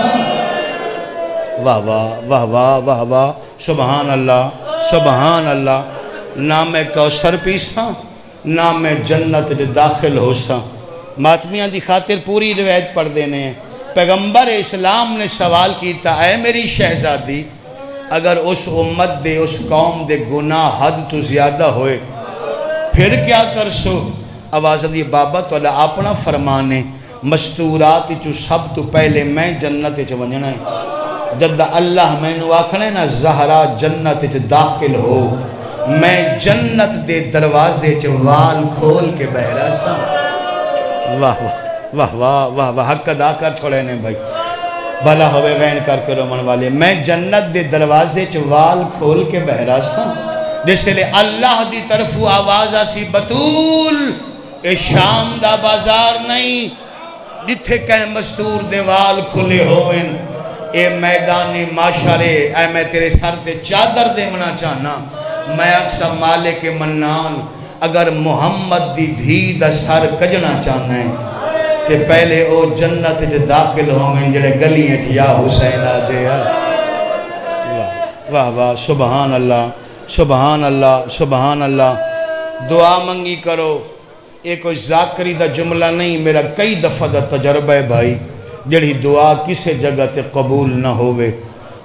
واہ واہ واہ واہ واہ واہ سبحان اللہ سبحان اللہ. نام کوثر پیسا نام جنت دے داخل ہو سا. ماتمیاں دی خاطر پوری روایت پڑھ دینے ہیں. پیغمبر اسلام نے سوال کیتا اے میری شہزادی اگر اس امت دے اس قوم دے گناہ حد تو زیادہ ہوئے پھر کیا کر سو؟ آواز دی بابا تو اللہ اپنا فرمانے مستورات چو سب تو پہلے میں جنت چو ونجنا ہے. جد اللہ میں نو آکھنے نا زہرا جنت چو داخل ہو میں جنت دے دروازے چو وال کھول کے بہرا سا. واہ واہ واہ واہ واہ حق ادا کر چھوڑے نے بھائی بھلا ہوئے وین کر کے رومن والے. میں جنت دے دروازے چو وال کھول کے بہرا سا. جس لئے اللہ دی طرف آواز آسی بطول اے شام دا بازار نہیں جتھے کہیں مستور دیوال کھلے ہوئن اے میدان معاشرے. اے میں تیرے سر تے چادر دے منا چاہنا میں اکسا مالک منان اگر محمد دی دھی دا سر کجنا چاہنا ہے کہ پہلے او جنت دے داخل ہوئن جڑے گلی اٹھیا حسین آدھے. واہ واہ سبحان اللہ سبحان اللہ سبحان اللہ. دعا منگی کرو. یہ کوئی ذاکری دا جملہ نہیں میرا کئی دفعہ دا تجربہ ہے بھائی. جڑی دعا کسے جگہ تے قبول نہ ہوئے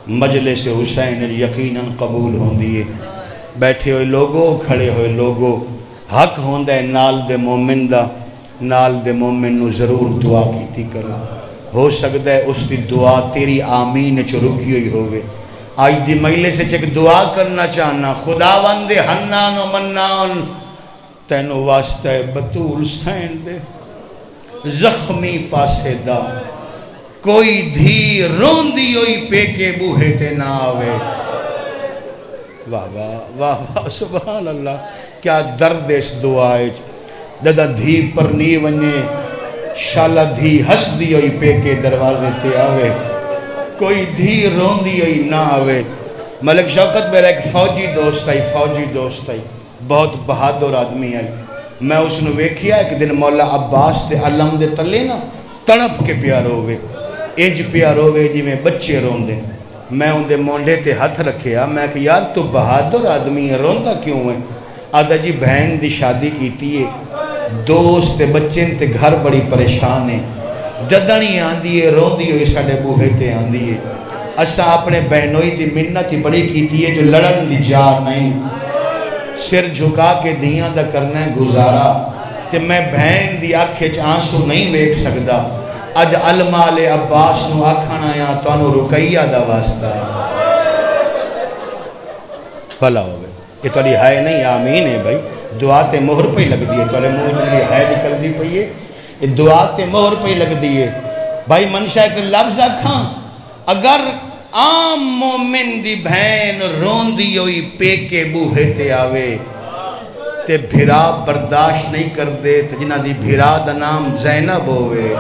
مجلس حسین یقیناً قبول ہوندی ہے بیٹھے ہوئے لوگو کھڑے ہوئے لوگو حق ہوندہ ہے نال دے مومن دا نال دے مومن نو ضرور دعا کیتی کرو ہو سکتا ہے اس دی دعا تیری آمین چو رکی ہوئی ہوئے آج دی مہلے سے چک دعا کرنا چاہنا خدا وندے حنان و منان تینو واسطہ بطول سین دے زخمی پاسے دا کوئی دھی روندی ہوئی پیکے بوہے تے نہ آوے واہ واہ واہ واہ سبحان اللہ کیا درد اس دعائے دادا دھی پر نی ونجے شالا دھی ہس دی ہوئی پیکے دروازے تے آوے کوئی دھی روندی ہوئی نہ آوے ملک شوکت میرا ایک فوجی دوست آئی فوجی دوست آئی بہت بہادر آدمی آئی میں اس نے ویکھیا ایک دن مولا عباس دے علم دے تلے نا تڑپ کے پیار ہوئے انج پیار ہوئے جی میں بچے رون دے میں ان دے مونڈے تے ہاتھ رکھیا میں کہ یار تو بہادر آدمی ہے روندہ کیوں ہے آدھا جی بہن دی شادی کیتی ہے دوست بچے تے گھر بڑی پریشان ہے جدنی آندھی ہے روندی ہوئی ساڑے بوہے تے آندھی ہے اسا اپنے بہنوئی دی منت بڑی کیتی ہے جو لڑن دی جا نہیں سر جھکا کے دیاں دا کرنا ہے گزارا تے میں بہن دی آنکھیں آنسو نہیں بیک سکدا اج علمال عباس نو آکھانا یا توانو رکیہ دا واسطہ ہے بھلا ہوئے یہ تو علی ہائے نہیں آمین ہے بھائی دعا تے مہر پہ لگ دیئے تو علی موجود علی ہائے نکل دی پہ یہ دعا تے مہر پہ لگ دیئے بھائی منشاہ ایک لفظ آکھاں اگر عام مومن دی بہن رون دی ہوئی پیکے بوہے تے آوے تے بھیرا برداشت نہیں کر دے تے جنہ دی بھیرا دا نام زینب ہوئے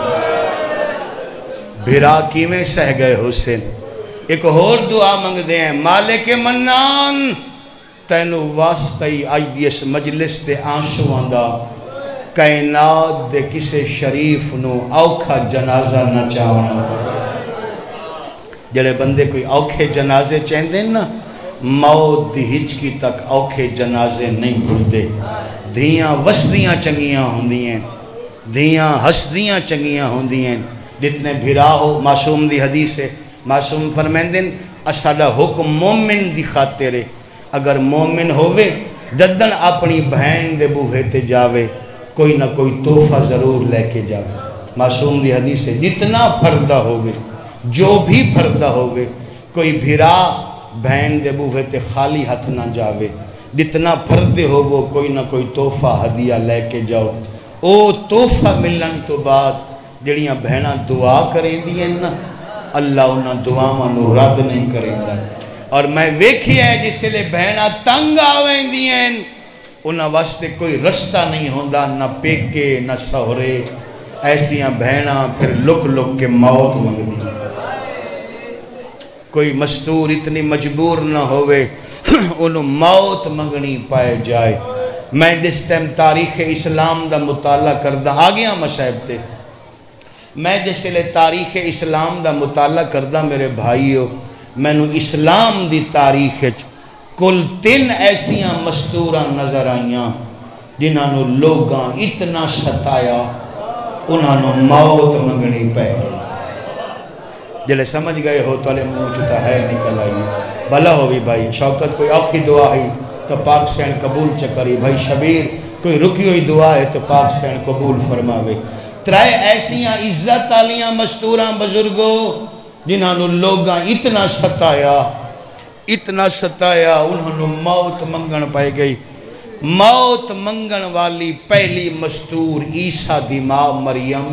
بھیرا کیویں سہ گئے حسین ایک اور دعا منگ دے ہیں مالک منان تینو واسطی آئی دیس مجلس تے آنسو آندہ کائنات دے کسے شریف نو اوکھا جنازہ نہ چاہنا جڑے بندے کوئی اوکھے جنازے چاہن دیں نا موت دی ہچکی تک اوکھے جنازے نہیں بھول دے دھیاں وسدیاں چنگیاں ہوندی ہیں دھیاں ہسدیاں چنگیاں ہوندی ہیں جتنے بھیرا ہو معصوم دی حدیث ہے معصوم فرمیندن اساڑا حکم مومن دی خاطرے اگر مومن ہوئے جدن اپنی بہن دے بوہے تے جاوے کوئی نہ کوئی تحفہ ضرور لے کے جاوے معصوم دی حدیث ہے جتنا پردہ ہوئے جو بھی پردہ ہوئے کوئی بھیرا بہن دے بوہے تے خالی ہاتھ نہ جاوے جتنا پردے ہوگو کوئی نہ کوئی تحفہ ہدیہ لے کے جاؤ او تحفہ ملن تو بعد جڑیاں بہناں دعا کریں دیئے نا اللہ انہاں دعاواں نو رد نہیں کریں دا اور میں ویکھی ہے جس لئے بہناں تنگ آویں دیئے انہاں واسطے کوئی رستہ نہیں ہوندہ نہ پیکے نہ سہرے ایسیاں بہناں پھر لک لک کے موت منگ دی کوئی مستور اتنی مجبور نہ ہوئے انہوں موت منگنی پائے جائے میں جس ٹائم تاریخ اسلام دا مطالعہ کردہ آگیاں مصائب تے میں جس لئے تاریخ اسلام دا مطالعہ کردہ میرے بھائیو میں نو اسلام دی تاریخ کل تین ایسیاں مستوراں نظر آئیاں جنہاں نو لوگاں اتنا ستایا انہاں نو موت منگنی پہ گئی جلے سمجھ گئے ہو تو لے منہ چتا ہے نکل آئی بھلا ہو بھی بھائی شوکت کوئی اوکھی دعا ہے تو پاک سین قبول چکری بھائی شبیر کوئی رکی ہوئی دعا ہے تو پاک سین قبول فرماوے ترائے ایسیاں عزت آلیاں مستوراں بزرگوں جنہاں نو لوگاں اتنا ستایا اتنا ستایا انہوں نے موت منگن پائے گئی موت منگن والی پہلی مستور عیسیٰ دی ماں مریم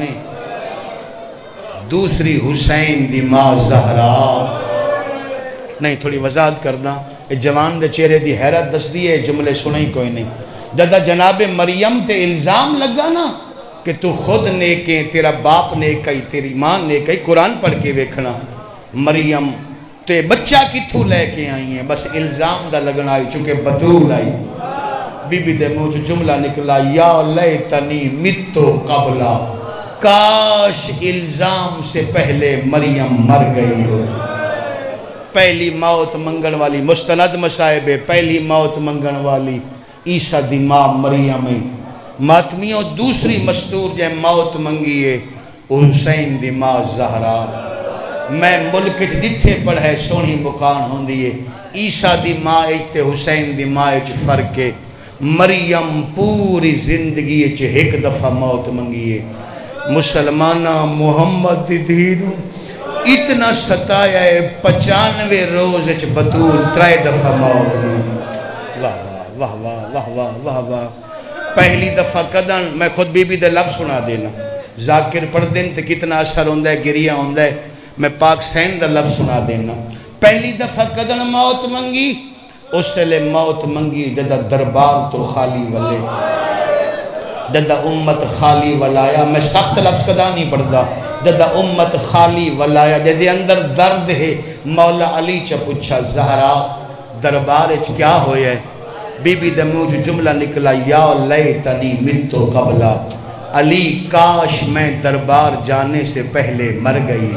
دوسری حسین دی ماں زہرا نہیں تھوڑی وضاحت کردہ جوان دے چہرے دی حیرت دس دیئے جملے سنیں کوئی نہیں جدہ جناب مریم تے الزام لگا نا کہ تو خود نیکیں تیرا باپ نیکیں تیری ماں نیکیں قرآن پڑھ کے ویکھنا مریم تے بچہ کتھو لے کے آئی ہیں بس الزام دا لگنا آئی چونکہ بطول آئی بی بی دے موچ جملہ نکلا یا لیتنی متو قبلا کاش الزام سے پہلے مریم مر گئی ہو پہلی موت منگن والی مستند مصائبے پہلی موت منگن والی عیسیٰ دی ماں مریم ماتمیوں دوسری مستور جے موت منگیے حسین دی ماں زہرا میں ملک جتھے پڑھے سونی مکان ہوں دیئے عیسیٰ دی ماں تے حسین دی ماں اچ فرق ہے مریم پوری زندگی اچ ایک دفعہ موت منگیے مسلمانہ محمد دی دینو اتنا ستایا ہے پچانوے روز اچ بطول ترائے دفعہ موت منگی واہ واہ واہ واہ واہ واہ واہ پہلی دفعہ قدن میں خود بی بی دے لفظ سنا دینا ذاکر پڑھ دیں تو کتنا اثر ہوندہ ہے گریہ ہوندہ ہے میں پاک سین دا لفظ سنا دینا پہلی دفعہ قدن موت منگی اس سے لے موت منگی جدہ دربار تو خالی والے جدہ امت خالی والایا میں سخت لفظ قدہ نہیں پڑھدا جدہ امت خالی والایا جدہ اندر درد ہے مولا علی چا پوچھا زہرا دربار اچ کیا ہویا ہے بی بی دمو جو جملہ نکلا یا لیتنی متو قبلہ علی کاش میں دربار جانے سے پہلے مر گئی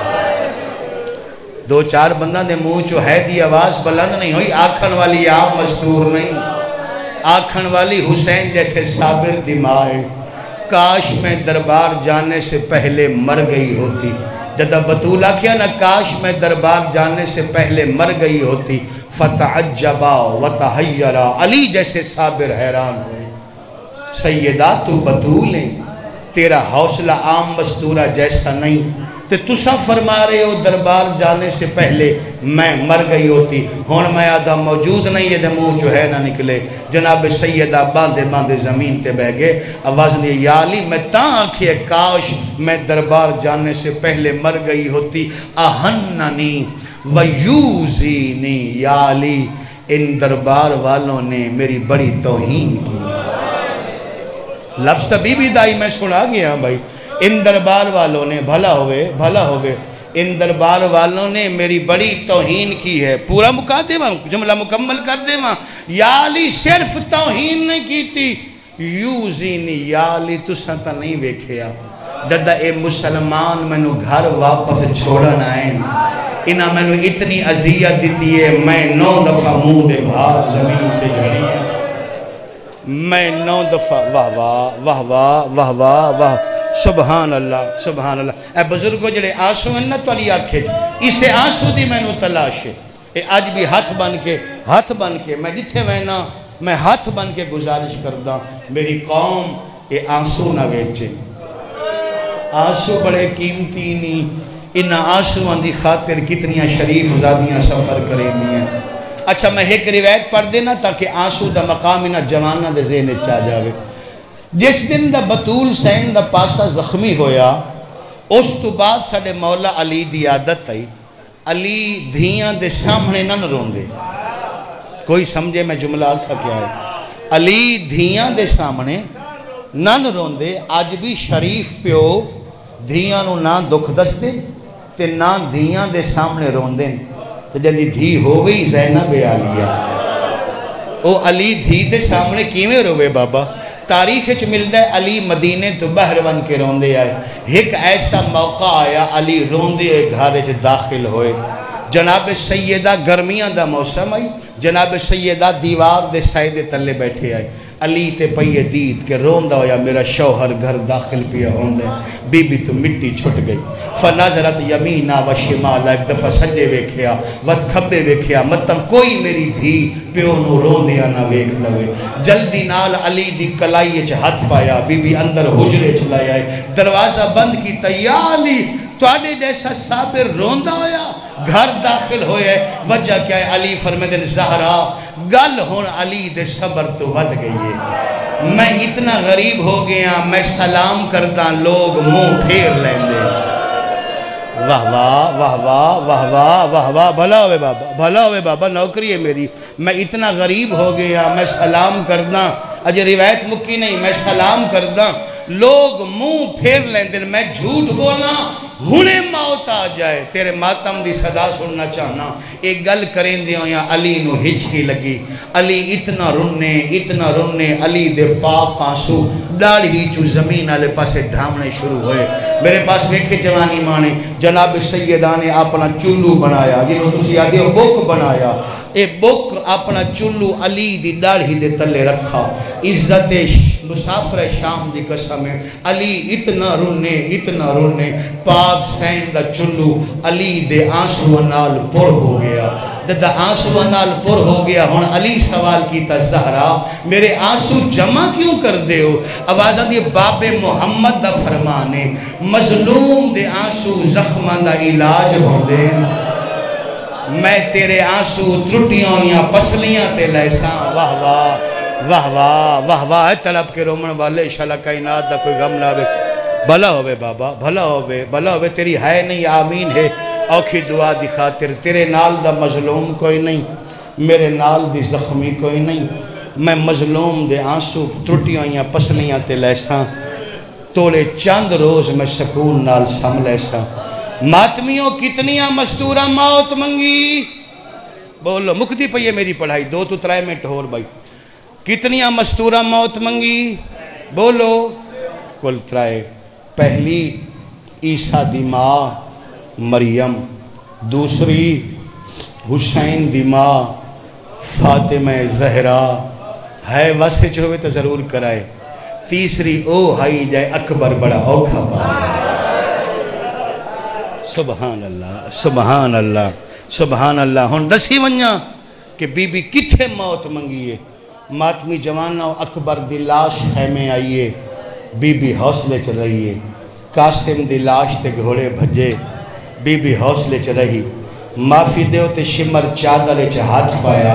دو چار بندہ نے منہ جو ہے دی آواز بلند نہیں ہوئی آکھن والی آپ مستور نہیں آکھن والی حسین جیسے صابر دمائے کاش میں دربار جانے سے پہلے مر گئی ہوتی جدہ بطولہ کیا نا کاش میں دربار جانے سے پہلے مر گئی ہوتی فتعجبا وتحیرا علی جیسے صابر حیران ہوئے سیدہ تو بطولیں تیرا حوصلہ عام مستورہ جیسا نہیں تو تسا فرما رہے ہو دربار جانے سے پہلے میں مر گئی ہوتی ہون میں آدھا موجود نہیں یہ دمو جو ہے نہ نکلے جناب سیدہ باندے باندے زمین تے بہ گئے آواز نے یا علی میں تاں آنکھیں کاش میں دربار جانے سے پہلے مر گئی ہوتی اہننی ویوزینی یا علی ان دربار والوں نے میری بڑی توہین کی لفظ بی بی دائی میں سنا گیا بھائی ان دربار والوں نے بھلا ہوئے بھلا ہوئے ان دربار والوں نے میری بڑی توہین کی ہے پورا مکا دے ماں جملہ مکمل کر دے ماں یا علی صرف توہین نہیں کی تھی یوزینی یا علی تو سنتا نہیں بیکھیا دادا اے مسلمان میں نو گھر واپس چھوڑنا ہے انہا میں نو اتنی عذیت دیتی ہے میں نو دفعہ منہ دے بھار زمین تے جڑی ہے میں نو دفعہ واہ واہ واہ واہ واہ واہ واہ سبحان اللہ سبحان اللہ اے بزرگو جڑے آنسو ہیں نا تو علی آکھے اسے آنسو دی میں نو تلاش ہے اے آج بھی ہاتھ بن کے ہاتھ بن کے میں جتھے وینا میں ہاتھ بن کے گزارش کردہ میری قوم اے آنسو نہ ویچے آنسو بڑے قیمتی نہیں ان آنسو اندی خاطر کتنیاں شریف زادیاں سفر کریں دیں اچھا میں ایک روایت پڑھ دینا تاکہ آنسو دا مقام انہا جوانہ دے ذہن چاہ جاوے جس دن دا بطول سین دا پاسا زخمی ہویا اس تو بعد ساڑے مولا علی دی عادت آئی علی دھیاں دے سامنے نہ رون دے کوئی سمجھے میں جملہ آکھا کیا ہے علی دھیاں دے سامنے نہ رون دے آج بھی شریف پیو دھیاں نو نہ دکھ دس دے تے نہ دھیاں دے سامنے رون دے تو جدی دھی ہو گئی زینب عالیہ او علی دھی دے سامنے کیویں روے بابا تاریخ اچھ ملدہ ہے علی مدینے تو بہر بن کے روندے آئے ایک ایسا موقع آیا علی روندے گھر اچھ داخل ہوئے جناب سیدہ گرمیاں دا موسم آئی جناب سیدہ دیوار دے سائدے تلے بیٹھے آئے علی تے پئیے دید کہ روندہ ہویا میرا شوہر گھر داخل پیا ہوندے بی بی تو مٹی چھٹ گئی فنظرت یمینہ و شمالہ ایک دفعہ سجے ویکھیا ود کھبے ویکھیا مطلب کوئی میری دھی پیو نو روندیا نہ ویکھ لوے جلدی نال علی دی کلائی اچھ ہاتھ پایا بی بی اندر حجرے چلائے آئے دروازہ بند کی تیالی توڑے جیسا صابر روندہ ہویا گھر داخل ہوئے وجہ کیا ہے علی فرمیدن زہرا گل ہون علی دے صبر تو ود گئی ہے میں اتنا غریب ہو گیا میں سلام کردہ لوگ منہ پھیر لیندے واہ واہ واہ واہ واہ واہ واہ واہ بھلا ہوئے بابا بھلا ہوئے بابا نوکری ہے میری میں اتنا غریب ہو گیا میں سلام کردہ اجھے روایت مکی نہیں میں سلام کردہ لوگ منہ پھیر لیندے میں جھوٹ بولا ہونے موت آ جائے تیرے ماتم دی صدا سننا چاہنا ایک گل کریں دیوں یا علی نو ہچکی لگی علی اتنا رننے اتنا رننے علی دے پاک آنسو ڈاڑ ہی چو زمین آلے پاسے دھامنے شروع ہوئے میرے پاس ویکھے جوانی مانے جناب سیدہ نے اپنا چلو بنایا یہ تو تسی آدھے بک بنایا اے بک اپنا چلو علی دی ڈاڑ ہی دے تلے رکھا عزت مسافر شام دی قسم ہے علی اتنا رونے اتنا رونے پاک سین دا چلو علی دے آنسو نال پر ہو گیا دا آنسو نال پر ہو گیا ہون علی سوال کیتا زہرا میرے آنسو جمع کیوں کر دے ہو آوازہ دی باب محمد دا فرمانے مظلوم دے آنسو زخمان دا علاج ہو دے میں تیرے آنسو ترٹیاں یا پسلیاں تے لیساں واہ واہ واہ واہ واہ واہ تڑپ کے رومن والے انشاءاللہ کائنات دا کوئی غم نہ ہوئے بھلا ہوئے بابا بھلا ہوئے بھلا ہوئے تیری ہے نہیں آمین ہے اوکھی دعا دی خاطر تیرے نال دا مظلوم کوئی نہیں میرے نال دی زخمی کوئی نہیں میں مظلوم دے آنسو ترٹیاں یا پسلیاں تے لیساں تولے چند روز میں سکون نال سم لیساں ماتمیوں کتنیاں مستورہ موت منگی بولو مکدی پہ میری پڑھائی دو تو ترائے منٹ ہور بھائی کتنیاں مستورہ موت منگی بولو کل ترائے پہلی عیسیٰ دی ماں مریم دوسری حسین دی ماں فاطمہ زہرا ہے واسے چلوے تو ضرور کرائے تیسری او ہائی جائے اکبر بڑا اوکھا پائے سبحان اللہ سبحان اللہ سبحان اللہ ہون دسی ونیا کہ بی بی کتھے موت منگیے ماتمی جوانہ اکبر دی لاش خیمے آئیے بی بی حوصلے چل رہیے قاسم دی لاش تے گھوڑے بھجے بی بی حوصلے چل رہی معافی دیو تے شمر چادرے چے ہاتھ پایا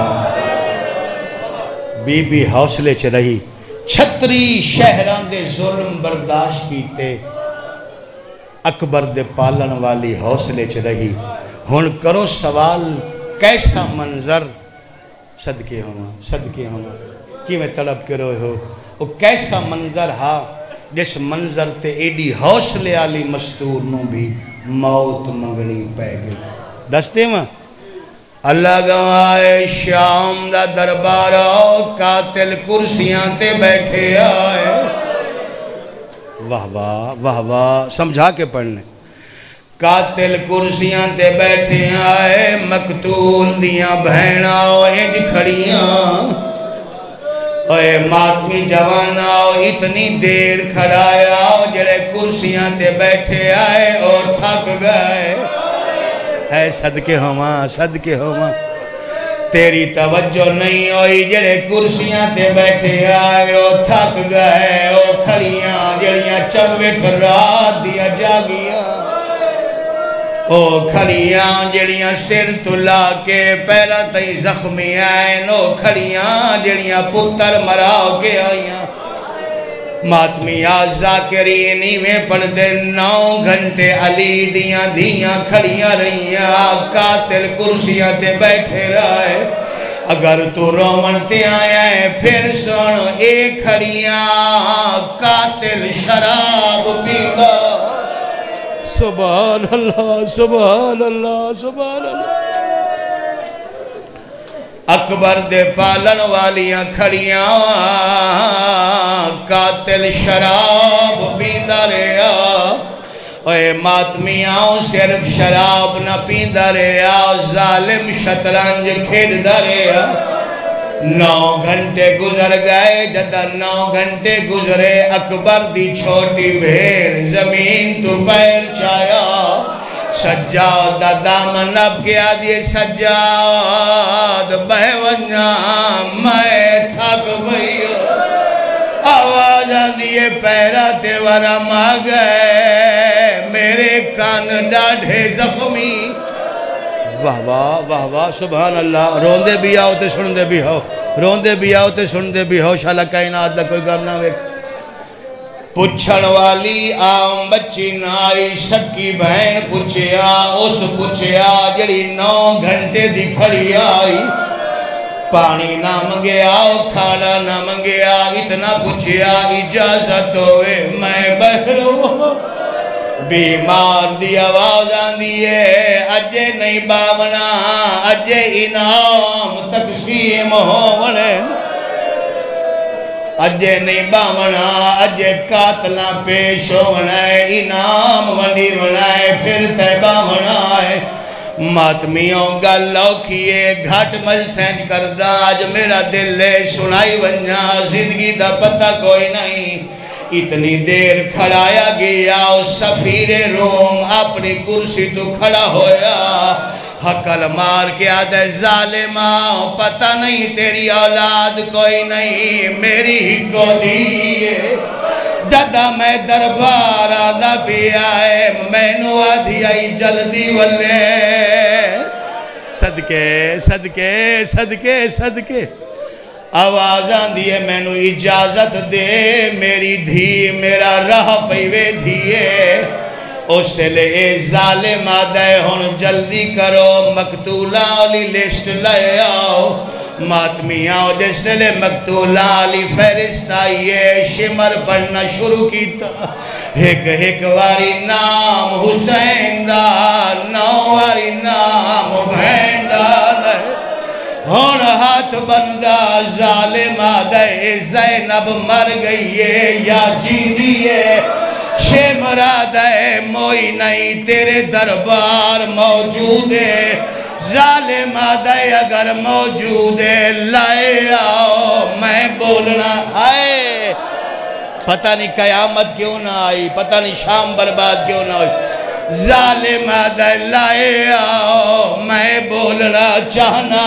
بی بی حوصلے چل رہی چھتری شہران دے ظلم برداشت کیتے اکبر دے پالن والی حوصلے چ رہی ہن کرو سوال کیسا منظر صدقے ہوں صدقے ہوں کی میں طلب کرو ہو وہ کیسا منظر ہا جس منظر تے ایڈی حوصلے والی مستور نو بھی موت منگنی پہ گئی دستے ماں اللہ گوائے شام دا دربارہ قاتل کرسیاں تے بیٹھے آئے واہ واہ واہ واہ سمجھا کے پڑھنے قاتل کرسیاں تے بیٹھے آئے مقتول دیاں بہناں انج کھڑیاں اے ماتمی جوانا اتنی دیر کھڑایا جڑے کرسیاں تے بیٹھے آئے اور تھک گئے اے صدقے ہواں صدقے ہواں تیری توجہ نہیں ہوئی جڑے کرسیاں تے بیٹھے آئے اور تھک گئے اور کھڑیاں جڑیاں چوٹ رات دیا جاگیاں او کھڑیاں جڑیاں سر تلا کے پیرا تئی زخمی آئے نو کھڑیاں جڑیاں پتر مرا کے آئیاں ماتمی آزا کرینی میں پڑھ دے نو گھنٹے علی دیاں دیاں کھڑیاں رہیاں قاتل کرسیاں تے بیٹھے رہے اگر تو رومن تے آیا ہے پھر سنو ایک کھڑیاں قاتل شراب پیدا سبحان اللہ سبحان اللہ سبحان اللہ اکبر دے پالن والیاں کھڑیاں قاتل شراب پیندہ رہا اے ماتمیاں صرف شراب نہ پیندہ رہا ظالم شطرنج کھیڑدہ رہا نو گھنٹے گزر گئے جدہ نو گھنٹے گزرے اکبر دی چھوٹی بھیڑ زمین تو پیر چایا سجاد دامن اب کیا دیئے سجاد بہونیا میں تھک بھئیو آواز دیئے پیرا تے ورم آگئے میرے کان ڈاڑھے زخمی واہ واہ واہ واہ سبحان اللہ روندے بھی آؤ تے سندے بھی ہو روندے بھی آؤ تے سندے بھی ہو شاءاللہ کائنات دا کوئی کرنا ویک پچھن والی آم بچی نائی سکی بہن پچھیا اس پچھیا جڑی نو گھنٹے دی کھڑی آئی پانی نہ منگیا کھانا نہ منگیا اتنا پچھیا اجازت ہوئے میں بہروں بیمار دی آواز آندی ہے اجے نہیں باونا اجے انعام تقسیم ہونے اجے نہیں باونا اجے قاتلہ پیش ہونا ہے انعام ونڈی ونا ہے پھر تے باونا ہے ماتمیوں گل لوکیے گھٹ مل سینچ کردہ آج میرا دل لے سنائی ونجا زندگی دا پتہ کوئی نہیں اتنی دیر کھڑایا گیا سفیر روم اپنی کرسی تو کھڑا ہویا حقل مار کے آدھے ظالمہ پتہ نہیں تیری اولاد کوئی نہیں میری ہی کو دیئے جدہ میں دربار آدھا پی آئے میں نو آدھی آئی جلدی والے صدقے صدقے صدقے صدقے آوازاں دیئے میں نو اجازت دے میری دھی میرا راہ پیوے دھیے اس لے ظالم آدھے ہن جلدی کرو مقتولاں علی لسٹ لے آؤ ماتمیاں جس لے مقتولاں علی فہرست آئیے شمر پڑھنا شروع کیتا ایک ایک واری نام حسین دا نو واری نام بھین دا دے ہون ہاتھ بندہ ظالم آدھے زینب مر گئیے یا جی دیئے شمراد ہے موئی نہیں تیرے دربار موجود ہے ظالم آدھے اگر موجود ہے لائے آؤ میں بولنا آئے پتہ نہیں قیامت کیوں نہ آئی پتہ نہیں شام برباد کیوں نہ آئی ظالم آدھے لائے آؤ میں بولنا چاہنا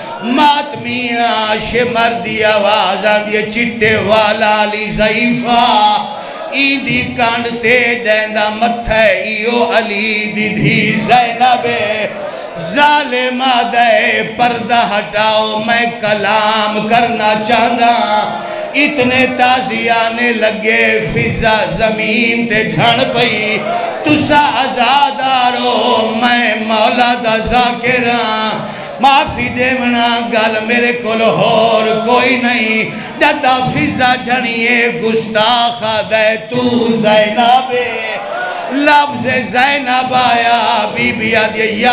ماتمیاں شمر دی آواز آدھے چٹے والا لی ضعیفہ ایدی کانڈتے دیندہ متھے ایو علی دی دھی زینبے ظالم آدھے پردہ ہٹاؤ میں کلام کرنا چاہنا اتنے تازی آنے لگے فضا زمین تے جھڑ پئی تسا ازادارو میں مولا دا ذاکران معافی دے منا گل میرے کل ہور کوئی نہیں جدہ فضا جھڑیے گستاخ دے تو زینبے لفظ زینب آیا بی بی آدھے یا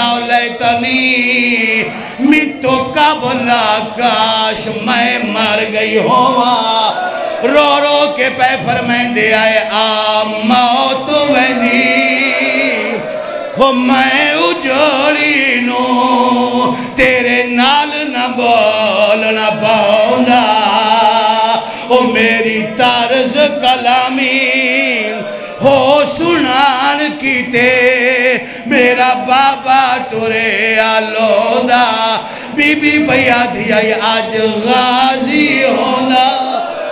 لیتنی میتو قبلہ کاش میں مر گئی ہوا رو رو کے پہ فرمائیں دے آئے آ موت ویندی ہو میں اجوڑی نو تیرے نال نہ بولنا پاؤندا او میری طرز کلامین ہو سنان کیتے میرا بابا ٹورے آلو دا بی بی بھیا دیا آج غازی ہونا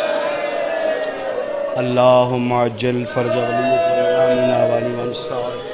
اللہم عجل فرج ولیت آمین آوانی وانسار